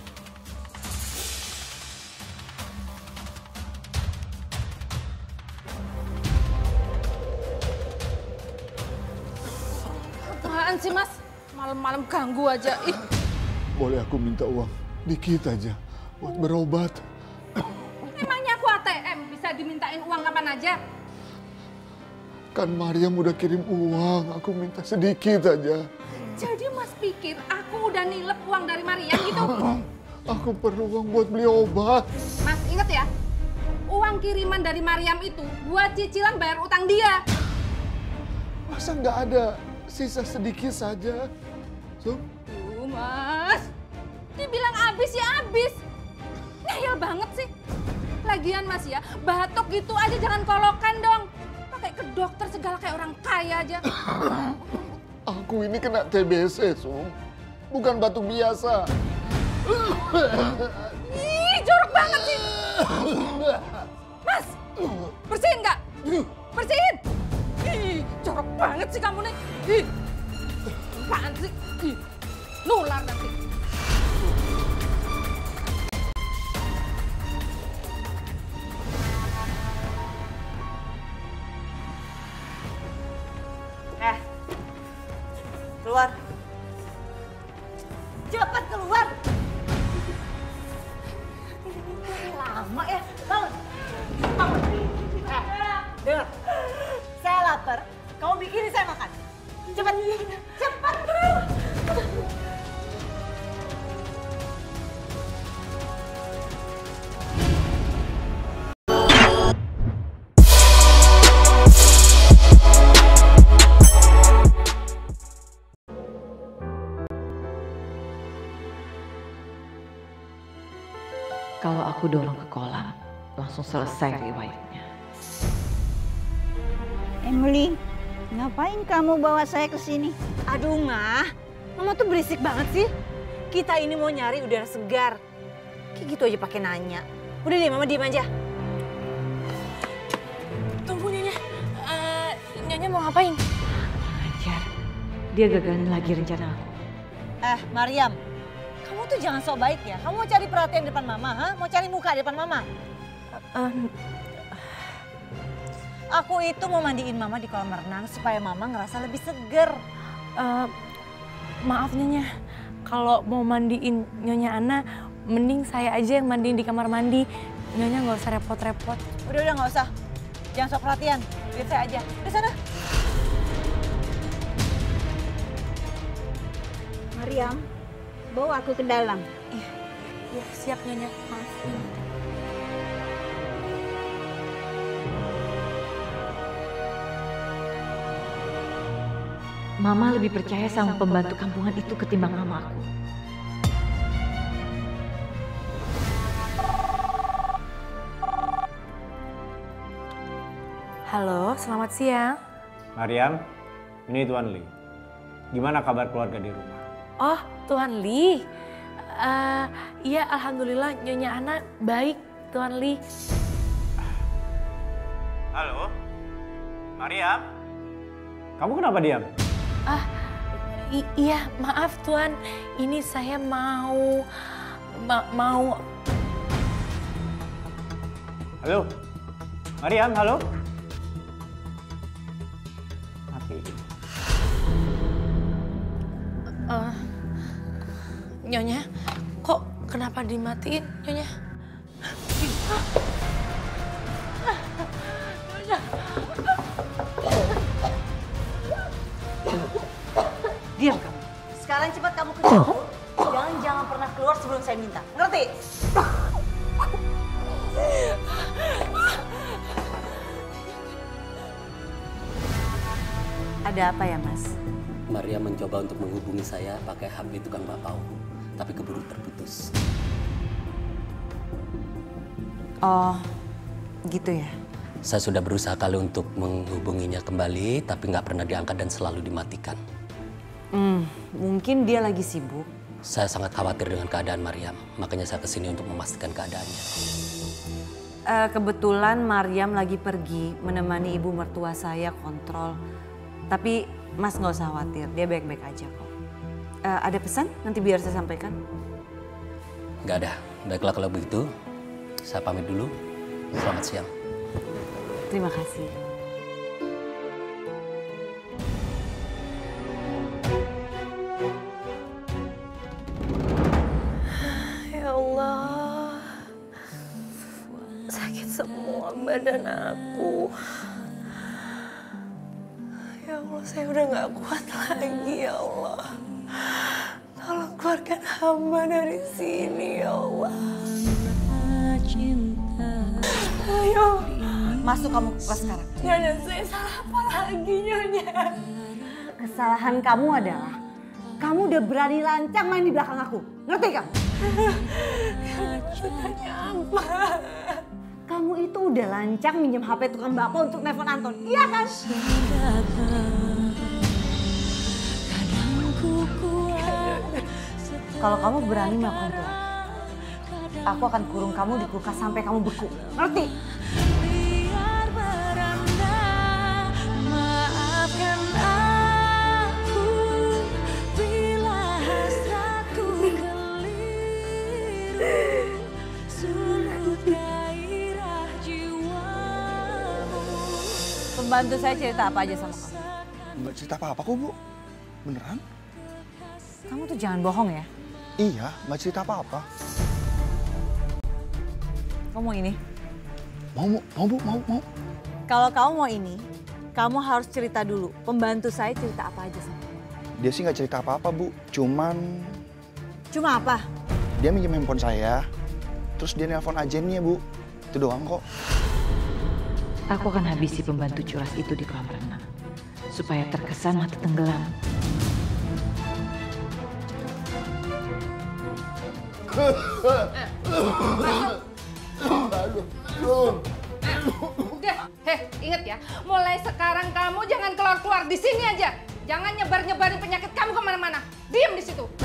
[SPEAKER 3] Apaan sih, Mas? Malam-malam ganggu aja. Ih.
[SPEAKER 11] Boleh aku minta uang dikit aja buat berobat?
[SPEAKER 3] Emangnya aku ATM bisa dimintain uang kapan aja?
[SPEAKER 11] Kan Mariam udah kirim uang, aku minta sedikit aja.
[SPEAKER 3] Jadi Mas pikir aku udah nilep uang dari Mariam gitu?
[SPEAKER 11] Aku perlu uang buat beli obat.
[SPEAKER 3] Mas inget ya, uang kiriman dari Mariam itu buat cicilan bayar utang dia.
[SPEAKER 11] Masa nggak ada sisa sedikit saja?
[SPEAKER 3] Mas, dibilang habis ya habis. Ngayal banget sih. Lagian Mas ya, batuk gitu aja jangan kolokan dong. Pakai ke dokter segala kayak orang kaya aja.
[SPEAKER 11] Aku ini kena TBC, Sum. Bukan batuk biasa.
[SPEAKER 3] Ih, jorok banget sih. Mas, bersihin nggak? Bersihin. Ih, jorok banget sih kamu nih. Ih, apaan sih? Ih, nular nanti.
[SPEAKER 5] Keluar. Cepat keluar. Lama ya. Bangun. Bangun. Dengar. Saya lapar. Kamu bikinin saya makan. Cepat. Cepat.
[SPEAKER 13] Kalau aku dorong ke kolam, langsung selesai riwayatnya.
[SPEAKER 6] Emily, ngapain kamu bawa saya ke sini?
[SPEAKER 5] Aduh, Mama tuh berisik banget sih. Kita ini mau nyari udara segar. Kayak gitu aja pakai nanya. Udah deh, Mama diem aja.
[SPEAKER 8] Tunggu Nyonya. Nyonya mau ngapain?
[SPEAKER 13] Ajar, dia gagalin lagi rencana aku.
[SPEAKER 5] Mariam. Kamu tuh jangan sok baik ya. Kamu mau cari perhatian depan Mama, ha? Mau cari muka depan Mama? Aku itu mau mandiin Mama di kolam renang supaya Mama ngerasa lebih seger.
[SPEAKER 8] Maaf Nyonya, kalau mau mandiin Nyonya Ana, mending saya aja yang mandiin di kamar mandi. Nyonya nggak usah repot-repot.
[SPEAKER 5] Udah nggak usah. Jangan sok perhatian. Biar saya aja. Di sana.
[SPEAKER 6] Mariam, bawa aku ke dalam.
[SPEAKER 8] Iya, siap Nyonya. Maaf.
[SPEAKER 13] Mama lebih percaya sama pembantu kampungan itu ketimbang mama aku.
[SPEAKER 8] Halo, selamat siang.
[SPEAKER 7] Mariam, ini Tuan Lee. Gimana kabar keluarga di rumah?
[SPEAKER 8] Oh, Tuan Lee. Iya, alhamdulillah Nyonya Ana baik, Tuan Lee.
[SPEAKER 7] Halo, Mariam. Kamu kenapa diam?
[SPEAKER 8] Iya, maaf Tuan. Ini saya mau.
[SPEAKER 7] Halo, Mariam, halo. Mati.
[SPEAKER 8] Nyonya, kok kenapa dimatiin, Nyonya?
[SPEAKER 5] Diam kamu. Sekarang cepat kamu ke dapur. Jangan pernah keluar sebelum saya minta. Ngerti? Ada apa ya, Mas?
[SPEAKER 4] Maria mencoba untuk menghubungi saya pakai HP tukang bakpao, tapi keburu terputus.
[SPEAKER 5] Oh, gitu ya?
[SPEAKER 4] Saya sudah berusaha kali untuk menghubunginya kembali, tapi nggak pernah diangkat dan selalu dimatikan.
[SPEAKER 5] Mungkin dia lagi sibuk.
[SPEAKER 4] Saya sangat khawatir dengan keadaan Maryam, makanya saya kesini untuk memastikan keadaannya.
[SPEAKER 5] Kebetulan Maryam lagi pergi menemani ibu mertua saya kontrol. Tapi Mas nggak usah khawatir, dia baik-baik aja kok. Ada pesan? Nanti biar saya sampaikan.
[SPEAKER 4] Nggak ada. Baiklah kalau begitu, saya pamit dulu. Selamat siang.
[SPEAKER 5] Terima kasih.
[SPEAKER 1] Ya Allah, sakit semua badan aku. Ya Allah, saya udah gak kuat lagi ya Allah. Tolong keluarkan hamba dari sini ya Allah. Ayo.
[SPEAKER 5] Masuk kamu ke kelas sekarang.
[SPEAKER 1] Nyonya, saya salah apa lagi Nyonya?
[SPEAKER 5] Kesalahan kamu adalah kamu udah berani lancang main di belakang aku. Ngerti kamu?
[SPEAKER 1] Maksudnya apa?
[SPEAKER 5] Kamu itu udah lancang minjem HP tukang bakso untuk nelfon Anton. Iya kan? Kalau kamu berani melakukan itu, aku akan kurung kamu di kulkas sampai kamu beku. Ngerti? Pembantu saya cerita apa aja sama kamu?
[SPEAKER 9] Nggak cerita apa-apa kok, Bu. Beneran?
[SPEAKER 5] Kamu tuh jangan bohong ya.
[SPEAKER 9] Iya, nggak cerita apa-apa.
[SPEAKER 5] Kamu mau ini?
[SPEAKER 9] Mau, Bu, mau.
[SPEAKER 5] Kalau kamu mau ini, kamu harus cerita dulu. Pembantu saya cerita apa aja sama kamu?
[SPEAKER 9] Dia sih nggak cerita apa-apa, Bu. Cuma
[SPEAKER 5] apa?
[SPEAKER 9] dia minjem handphone saya, terus dia nelpon agennya, Bu. Itu doang kok.
[SPEAKER 13] Aku akan habisi pembantu curas itu di kolam renang. Supaya terkesan mata tenggelam.
[SPEAKER 3] Udah, inget ya. Mulai sekarang kamu jangan keluar-keluar di sini aja. Jangan nyebar-nyebarin penyakit kamu kemana-mana. Diam di situ.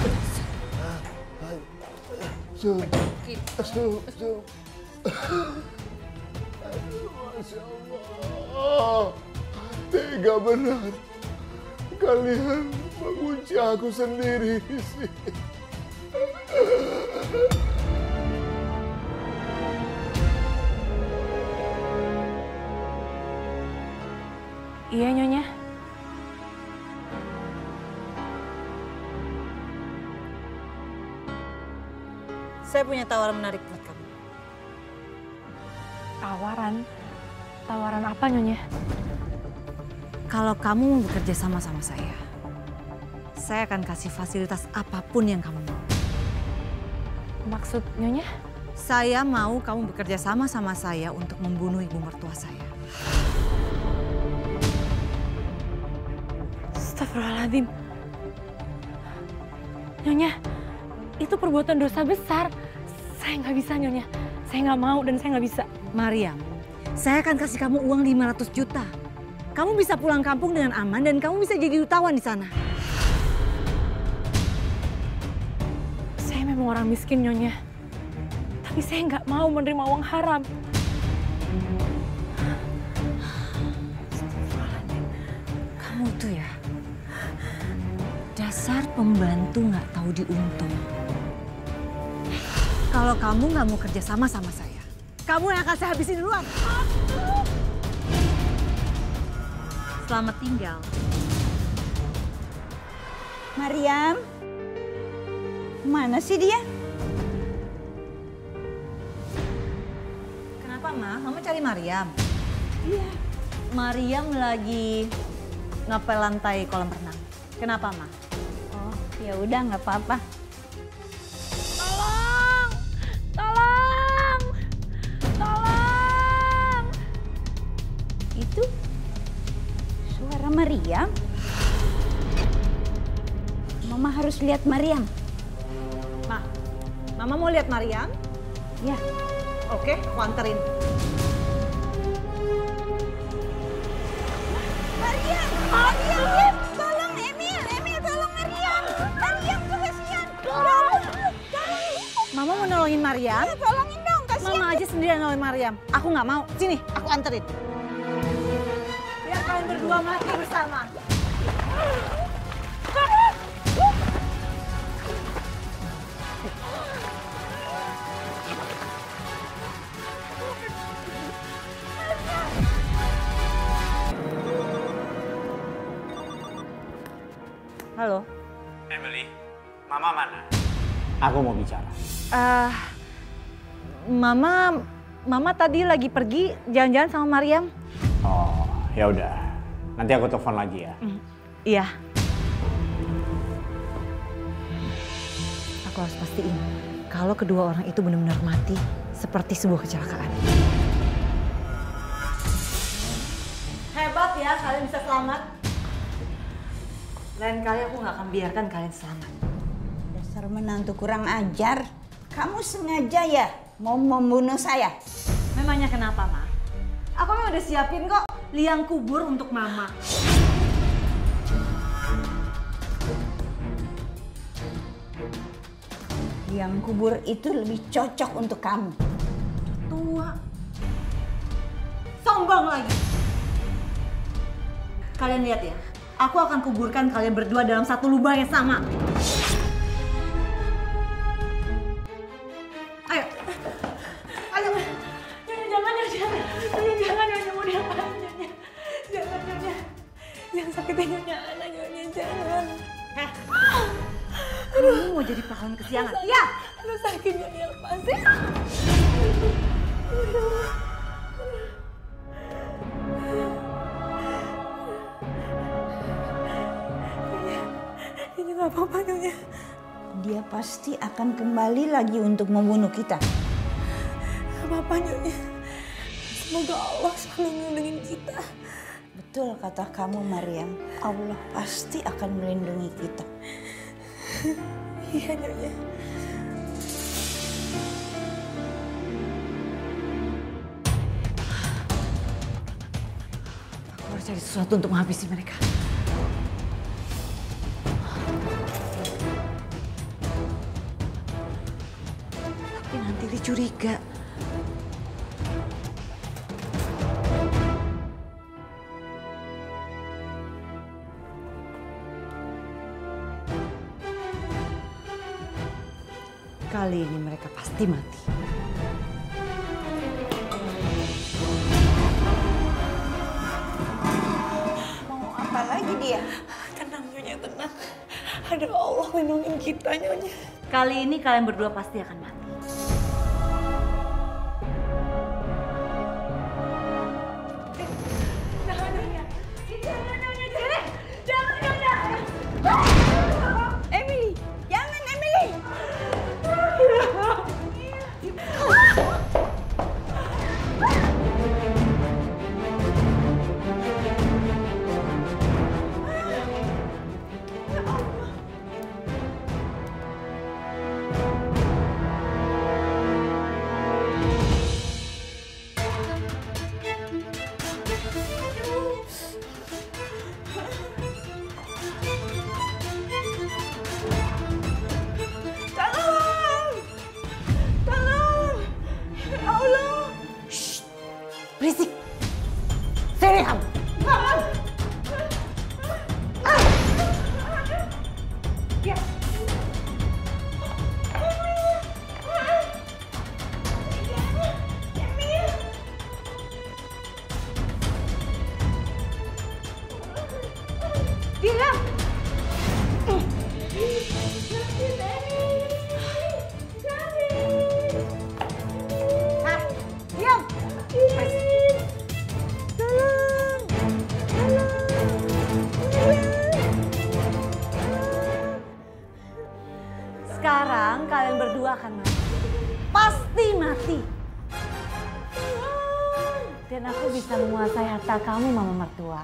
[SPEAKER 11] Masya Allah, tega benar. Kalian mengunci aku sendiri di sini.
[SPEAKER 8] Iya, Nyonya.
[SPEAKER 5] Saya punya tawaran menarik buat kamu.
[SPEAKER 8] Tawaran? Tawaran apa, Nyonya?
[SPEAKER 5] Kalau kamu mau bekerja sama saya akan kasih fasilitas apapun yang kamu mau.
[SPEAKER 8] Maksud Nyonya?
[SPEAKER 5] Saya mau kamu bekerja sama saya untuk membunuh ibu mertua saya.
[SPEAKER 8] Astagfirullahaladzim. Nyonya, itu perbuatan dosa besar. Saya nggak bisa, Nyonya. Saya nggak mau dan saya nggak bisa.
[SPEAKER 5] Maryam, saya akan kasih kamu uang 500 juta. Kamu bisa pulang kampung dengan aman dan kamu bisa jadi dutawan di sana.
[SPEAKER 8] Saya memang orang miskin, Nyonya. Tapi saya nggak mau menerima uang haram.
[SPEAKER 5] Kamu tuh ya, dasar pembantu nggak tahu diuntung. Kalau kamu nggak mau kerja sama saya, kamu yang akan saya habisin duluan. Selamat tinggal.
[SPEAKER 6] Maryam, mana sih dia?
[SPEAKER 5] Kenapa, Ma? Mama cari Maryam?
[SPEAKER 6] Iya.
[SPEAKER 5] Maryam lagi ngepel lantai kolam renang. Kenapa, Ma?
[SPEAKER 6] Oh, ya udah nggak apa-apa.
[SPEAKER 8] Tolong! Tolong! Tolong!
[SPEAKER 6] Itu suara Maryam. Mama harus lihat Maryam.
[SPEAKER 5] Ma, Mama mau lihat Maryam?
[SPEAKER 6] Ya.
[SPEAKER 5] Oke, aku anterin.
[SPEAKER 6] Maryam, Maryam, tolong Emil, tolong Maryam. Maryam tuh kasihan.
[SPEAKER 5] Mama mau nolongin Maryam?
[SPEAKER 6] Ya, tolongin dong, kasihan.
[SPEAKER 5] Mama aja sendirian nolongin Maryam. Aku nggak mau. Sini, aku anterin. Biar kalian berdua mati bersama. Halo.
[SPEAKER 7] Emily, Mama mana? Aku mau bicara.
[SPEAKER 5] Mama tadi lagi pergi jalan-jalan sama Maryam.
[SPEAKER 7] Oh, ya udah. Nanti aku telepon lagi ya.
[SPEAKER 5] Iya. Aku harus pastiin kalau kedua orang itu benar-benar mati seperti sebuah kecelakaan. Hebat ya, kalian bisa selamat. Lain kali aku nggak akan biarkan kalian selamat.
[SPEAKER 6] Dasar menantu kurang ajar. Kamu sengaja ya mau membunuh saya?
[SPEAKER 5] Memangnya kenapa, Ma? Aku memang udah siapin kok liang kubur untuk Mama.
[SPEAKER 6] Liang kubur itu lebih cocok untuk kamu.
[SPEAKER 5] Tua. Sombong lagi. Kalian lihat ya, aku akan kuburkan kalian berdua dalam satu lubang yang sama. Ayo. Ayo.
[SPEAKER 8] Jangan, Nyonya, mau diapain, Nyonya? Jangan, Nyonya. Jangan sakitin Nyonya Ana, Nyonya, jangan.
[SPEAKER 5] Kamu mau jadi pahlawan kesiangan? Iya.
[SPEAKER 8] Aduh, sakit, Nyonya, lepasin. Nyonya nggak apa-apa, Nyonya.
[SPEAKER 6] Dia pasti akan kembali lagi untuk membunuh kita.
[SPEAKER 8] Gak apa-apa, Nyonya. Semoga Allah selalu melindungi kita.
[SPEAKER 6] Betul kata kamu, Maryam. Allah pasti akan melindungi kita.
[SPEAKER 8] Iya, Nyonya.
[SPEAKER 5] Aku harus cari sesuatu untuk menghabisi mereka. Tapi nanti dicuriga. Kali ini mereka pasti mati.
[SPEAKER 6] Mau apa lagi dia?
[SPEAKER 8] Tenang, Nyonya, tenang. Ada Allah lindungin kita, Nyonya.
[SPEAKER 5] Kali ini kalian berdua pasti akan mati.
[SPEAKER 8] Jangan, Nyonya. Jangan, Nyonya. Jangan, Nyonya.
[SPEAKER 6] Emily, jangan Emily.
[SPEAKER 5] Berisik. Sini kamu.
[SPEAKER 6] Diam.
[SPEAKER 5] Diam. Sekarang kalian berdua akan mati. Pasti mati. Dan aku bisa menguasai harta kamu, Mama Mertua.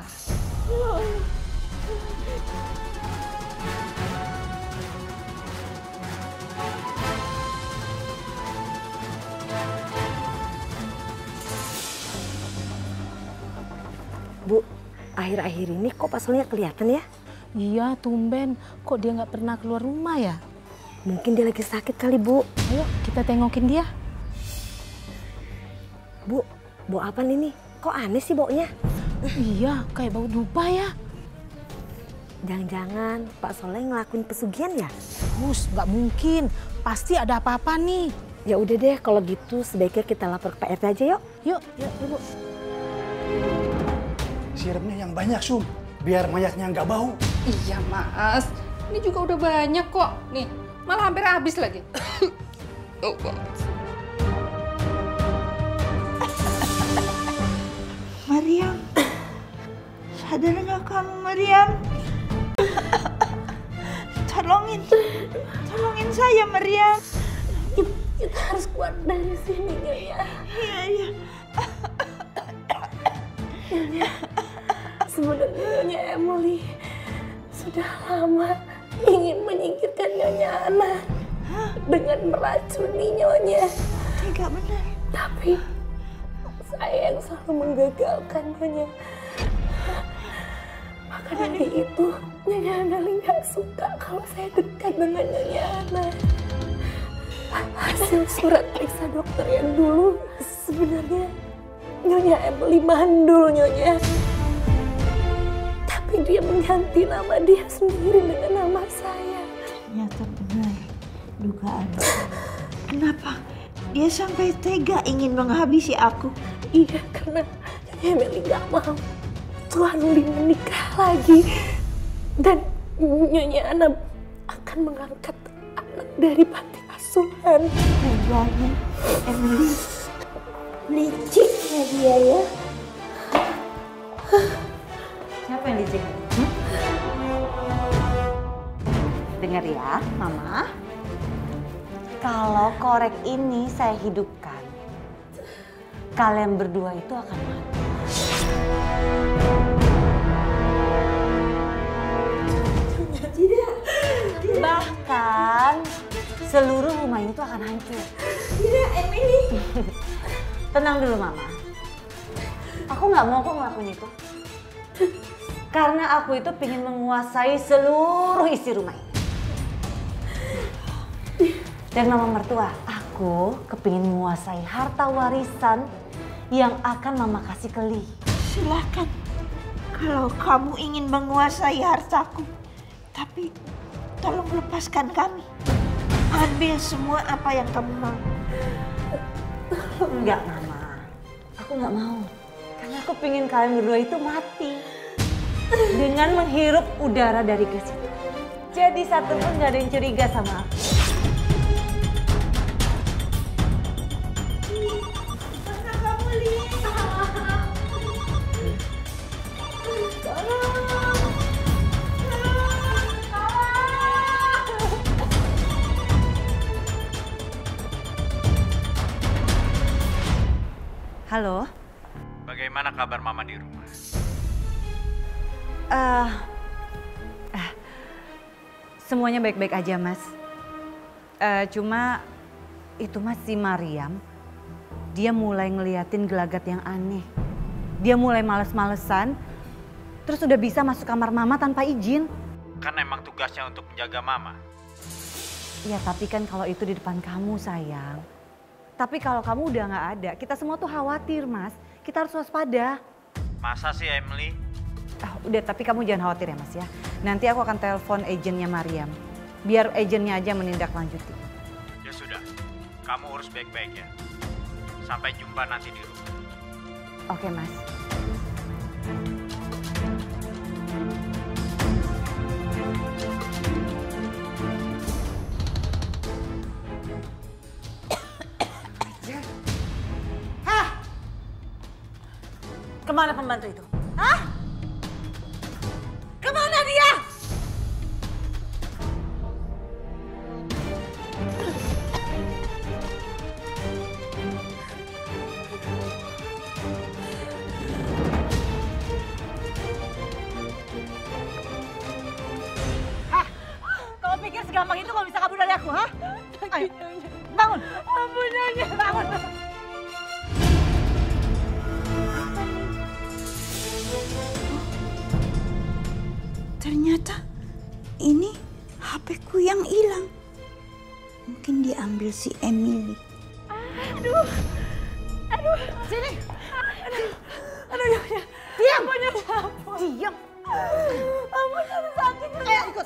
[SPEAKER 1] Bu, akhir-akhir ini kok Pak Solnya kelihatan ya?
[SPEAKER 16] Iya, tumben. Kok dia nggak pernah keluar rumah ya?
[SPEAKER 1] Mungkin dia lagi sakit kali, Bu.
[SPEAKER 16] Ayo, kita tengokin dia.
[SPEAKER 1] Bu, bau apa nih? Kok aneh sih baunya?
[SPEAKER 16] Iya, kayak bau dupa ya.
[SPEAKER 1] Jangan-jangan Pak Soleh ngelakuin pesugihan ya?
[SPEAKER 16] Nggak mungkin. Pasti ada apa-apa nih.
[SPEAKER 1] Ya udah deh, kalau gitu sebaiknya kita lapor ke Pak RT aja yuk.
[SPEAKER 16] Yuk, Ibu.
[SPEAKER 17] Siramnya yang banyak, Sum. Biar mayatnya nggak bau.
[SPEAKER 3] Iya, Mas. Ini juga udah banyak kok. Nih, malah hampir habis lagi.
[SPEAKER 6] Mariam, sadar nggak kamu, Mariam? Tolongin saya, Mariam.
[SPEAKER 1] Kita harus keluar dari sini, Nyonya.
[SPEAKER 6] Iya.
[SPEAKER 1] Nyonya, sebenarnya Nyonya Emily sudah lama ingin menyingkirkan Nyonya Ana dengan meracuni Nyonya.
[SPEAKER 6] Tidak benar.
[SPEAKER 1] Tapi saya yang selalu menggagalkan Nyonya. Maka dari itu Nyonya Emily nggak suka kalau saya dekat dengan Nyonya Ana. Hasil surat periksa dokter yang dulu sebenarnya Nyonya Emily mandul, Nyonya. Tapi dia mengganti nama dia sendiri dengan nama saya.
[SPEAKER 6] Ternyata benar dugaan. Kenapa dia sampai tega ingin menghabisi aku?
[SPEAKER 1] Iya, karena Nyonya Emily gak mau Tuan Uli menikah lagi. Dan Nyonya Ana akan mengangkat anak dari panti asuhan.
[SPEAKER 6] Teganya Emily. Liciknya dia ya.
[SPEAKER 5] Siapa yang licik? Dengar ya, Mama. Kalau korek ini saya hidupkan, kalian berdua itu akan mati. Tidak. Bahkan seluruh rumah itu akan hancur.
[SPEAKER 6] Tidak, Emily.
[SPEAKER 5] Tenang dulu, Mama. Aku nggak mau kok ngelakuin itu. Karena aku itu pengen menguasai seluruh isi rumah ini. Dan Mama mertua, aku kepingin menguasai harta warisan yang akan Mama kasih ke Lee.
[SPEAKER 6] Silakan. Kalau kamu ingin menguasai hartaku. Tapi tolong lepaskan kami. Ambil semua apa yang kamu mau.
[SPEAKER 5] Enggak, Mama. Aku nggak mau. Karena aku pengen kalian berdua itu mati. Dengan menghirup udara dari gas itu. Jadi satu pun nggak ada yang curiga sama aku. Halo.
[SPEAKER 7] Bagaimana kabar Mama di rumah?
[SPEAKER 5] Semuanya baik-baik aja, Mas. Cuma itu Mas, si Mariam, dia mulai ngeliatin gelagat yang aneh. Dia mulai males-malesan, terus udah bisa masuk kamar Mama tanpa izin.
[SPEAKER 7] Kan emang tugasnya untuk menjaga Mama.
[SPEAKER 5] Ya tapi kan kalau itu di depan kamu, sayang. Tapi kalau kamu udah nggak ada, kita semua tuh khawatir, Mas. Kita harus waspada.
[SPEAKER 7] Masa sih, Emily?
[SPEAKER 5] Udah, tapi kamu jangan khawatir ya, Mas ya. Nanti aku akan telepon agennya Mariam. Biar agennya aja menindaklanjuti.
[SPEAKER 7] Ya sudah, kamu urus baik-baik ya. Sampai jumpa nanti di rumah.
[SPEAKER 5] Oke, Mas. Kemana pembantu itu? Hah? Kemana dia? Hah? Kau pikir segampang itu kau bisa kabur dari aku, hah? Ayo, bangun. Ampun, Nyonya. Bangun.
[SPEAKER 6] Ternyata ini HP-ku yang hilang. Mungkin diambil si Emily.
[SPEAKER 5] Aduh, sini. Aduh, ya. Diam. Diam. Ampun, sakit. Ayo ikut.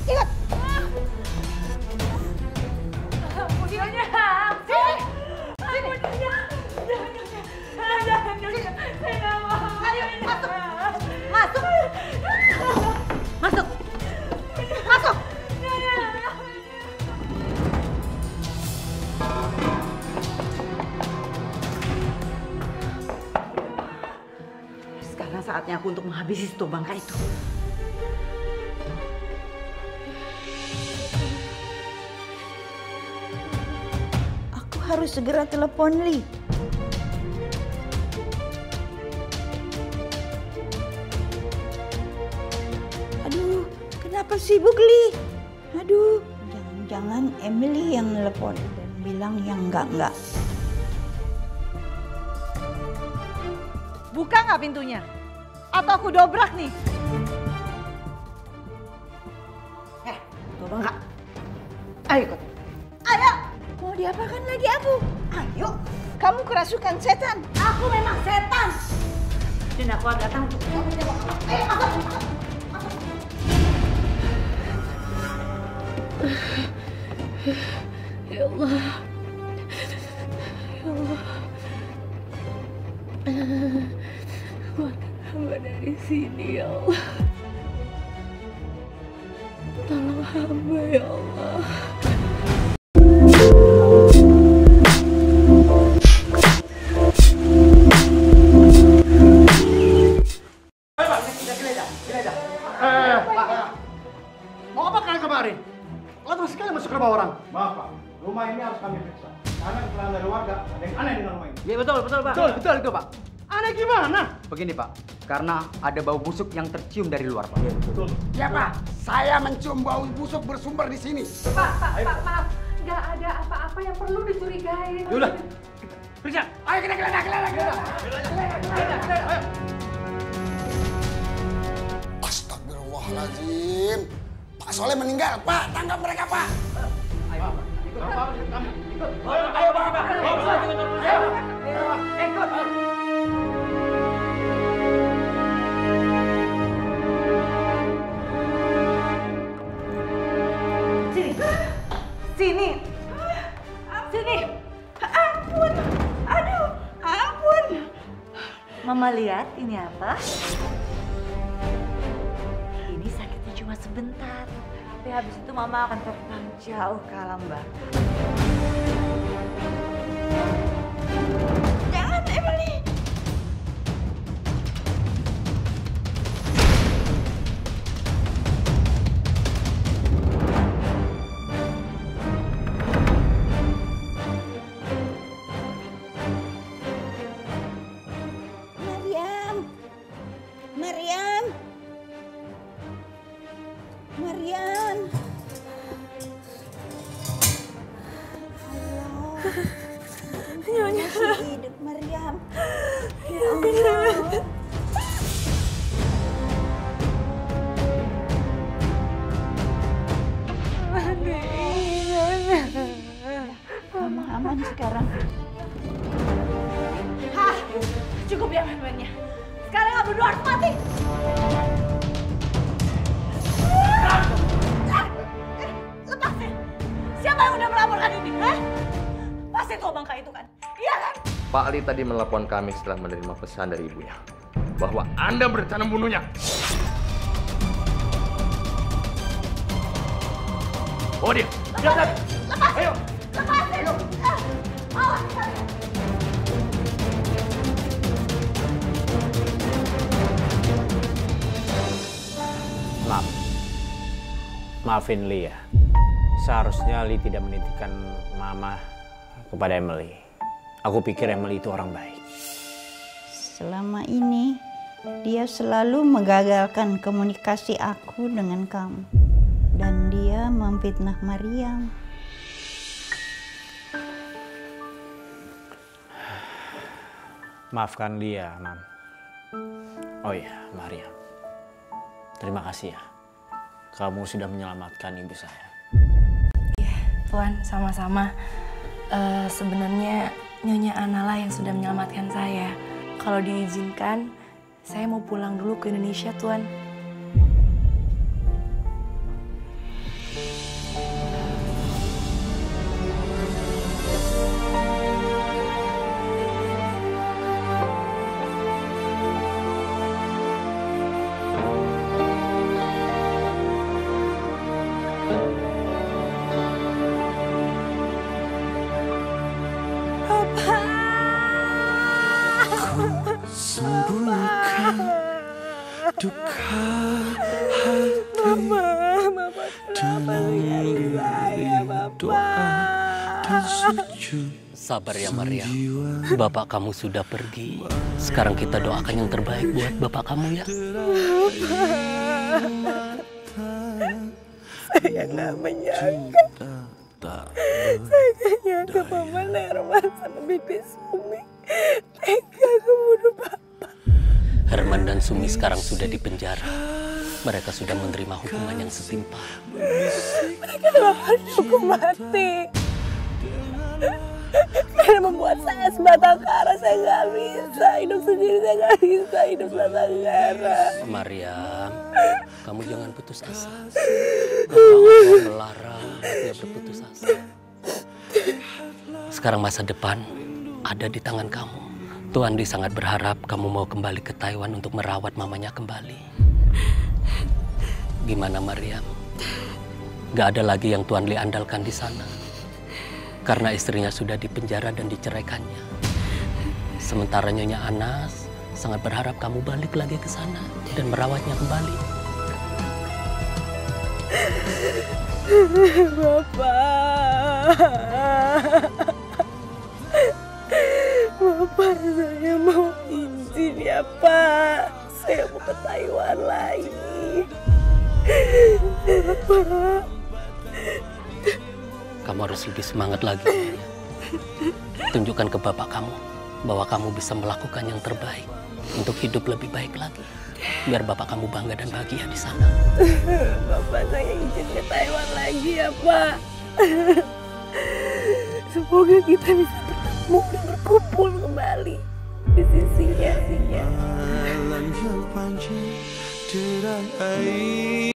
[SPEAKER 5] Nyonya. Sini. Ayo, masuk. Sekarang saatnya aku untuk menghabisi si bangka itu.
[SPEAKER 6] Aku harus segera telepon Lee. Aduh, kenapa sibuk Lee? Aduh, jangan-jangan Emily yang telepon dan bilang yang enggak.
[SPEAKER 5] Buka nggak pintunya? Atau aku dobrak nih? Tuh bangka. Ayo ikut. Ayo.
[SPEAKER 6] Mau diapakan lagi aku? Ayo, kamu kerasukan setan.
[SPEAKER 5] Aku memang setan. Dan aku akan datang untuk kamu. Ayo masuk.
[SPEAKER 1] Ya Allah. Ya Allah. Keluarkan hamba dari sini ya Allah. Tolong hamba ya Allah.
[SPEAKER 9] Mau apa kalian kemarin? Lama sekali masuk ke rumah orang.
[SPEAKER 7] Maaf Pak, rumah ini harus kami periksa. Karena keterangan dari warga ada yang aneh dengan rumah ini.
[SPEAKER 10] Iya betul Pak.
[SPEAKER 9] Betul itu Pak. Aneh gimana?
[SPEAKER 10] Begini Pak, karena ada bau busuk yang tercium dari luar Pak. Iya
[SPEAKER 9] betul.
[SPEAKER 18] Ya Pak, saya mencium bau busuk bersumber di sini.
[SPEAKER 3] Pak, maaf. Nggak ada apa-apa yang perlu dicurigai.
[SPEAKER 9] Yaudah, periksa.
[SPEAKER 18] Ayo kita geledah. Astagfirullahaladzim. Pak Soleh meninggal, Pak. Tangkap mereka, Pak.
[SPEAKER 9] Ayo, ikut.
[SPEAKER 18] Ayo, Pak.
[SPEAKER 5] Ikut. Sini. Ampun. Aduh, ampun. Mama lihat ini apa? Ini sakitnya cuma sebentar. Tapi habis itu Mama akan terbang jauh ke alam baka.
[SPEAKER 6] Jangan, Emily. Mariam. Nyonya masih hidup, Mariam. Ya Allah. Mama aman sekarang.
[SPEAKER 5] Hah, cukup ya main-mainnya. Sekarang kamu berdua harus mati. Lepasin. Siapa yang udah melaporkan ini? Hah? Pasti tuh bangka itu kan? Iya kan?
[SPEAKER 19] Pak Ali tadi menelpon kami setelah menerima pesan dari ibunya bahwa Anda berencana membunuhnya. Oh dia.
[SPEAKER 5] Lepasin. Ayo. Lepasin. Awas kalian.
[SPEAKER 7] Maafin Lee ya. Seharusnya Lee tidak menitipkan Mama kepada Emily. Aku pikir Emily itu orang baik.
[SPEAKER 6] Selama ini dia selalu menggagalkan komunikasi aku dengan kamu. Dan dia memfitnah Mariam.
[SPEAKER 7] Maafkan dia, Mam. Oh iya, Mariam. Terima kasih ya. kamu sudah menyelamatkan ibu saya.
[SPEAKER 8] Tuan, sama-sama. Sebenarnya Nyonya Ana lah yang sudah menyelamatkan saya. Kalau diizinkan, saya mau pulang dulu ke Indonesia, Tuan.
[SPEAKER 12] Sembuhkan duka hati dengan doa dan sujud.
[SPEAKER 4] Sabar ya Maria, bapak kamu sudah pergi. Sekarang kita doakan yang terbaik buat bapak kamu ya.
[SPEAKER 1] Saya nggak menyangka. Saya nggak nyangka Paman Herman sama Bibi Sumi tega membunuh Bapak.
[SPEAKER 4] Herman dan Sumi sekarang sudah di penjara. Mereka sudah menerima hukuman yang setimpal.
[SPEAKER 1] Mereka dapat hukum mati. Karena membuat saya sebatang kara, saya nggak bisa hidup sendiri, saya nggak bisa hidup sebatang kara.
[SPEAKER 4] Mariam, kamu jangan putus asa. Bapak melarang dia berputus asa. Sekarang masa depan ada di tangan kamu. Tuan Di sangat berharap kamu mau kembali ke Taiwan untuk merawat mamanya kembali. Gimana Mariam? Gak ada lagi yang Tuan Li andalkan di sana. Karena istrinya sudah dipenjara dan diceraikannya. Sementara Nyonya Anas sangat berharap kamu balik lagi ke sana dan merawatnya kembali.
[SPEAKER 1] Bapak, saya mau izin ya Pak. Saya mau ke Taiwan lagi. Bapak.
[SPEAKER 4] Kamu harus lebih semangat lagi. Tunjukkan ke bapak kamu bahwa kamu bisa melakukan yang terbaik untuk hidup lebih baik lagi. Biar bapak kamu bangga dan bahagia di sana.
[SPEAKER 1] Bapak, saya izin ke Taiwan lagi ya Pak. Semoga kita bisa bertemu dan berkumpul kembali di sisinya.
[SPEAKER 12] Malam yang panjang derai air.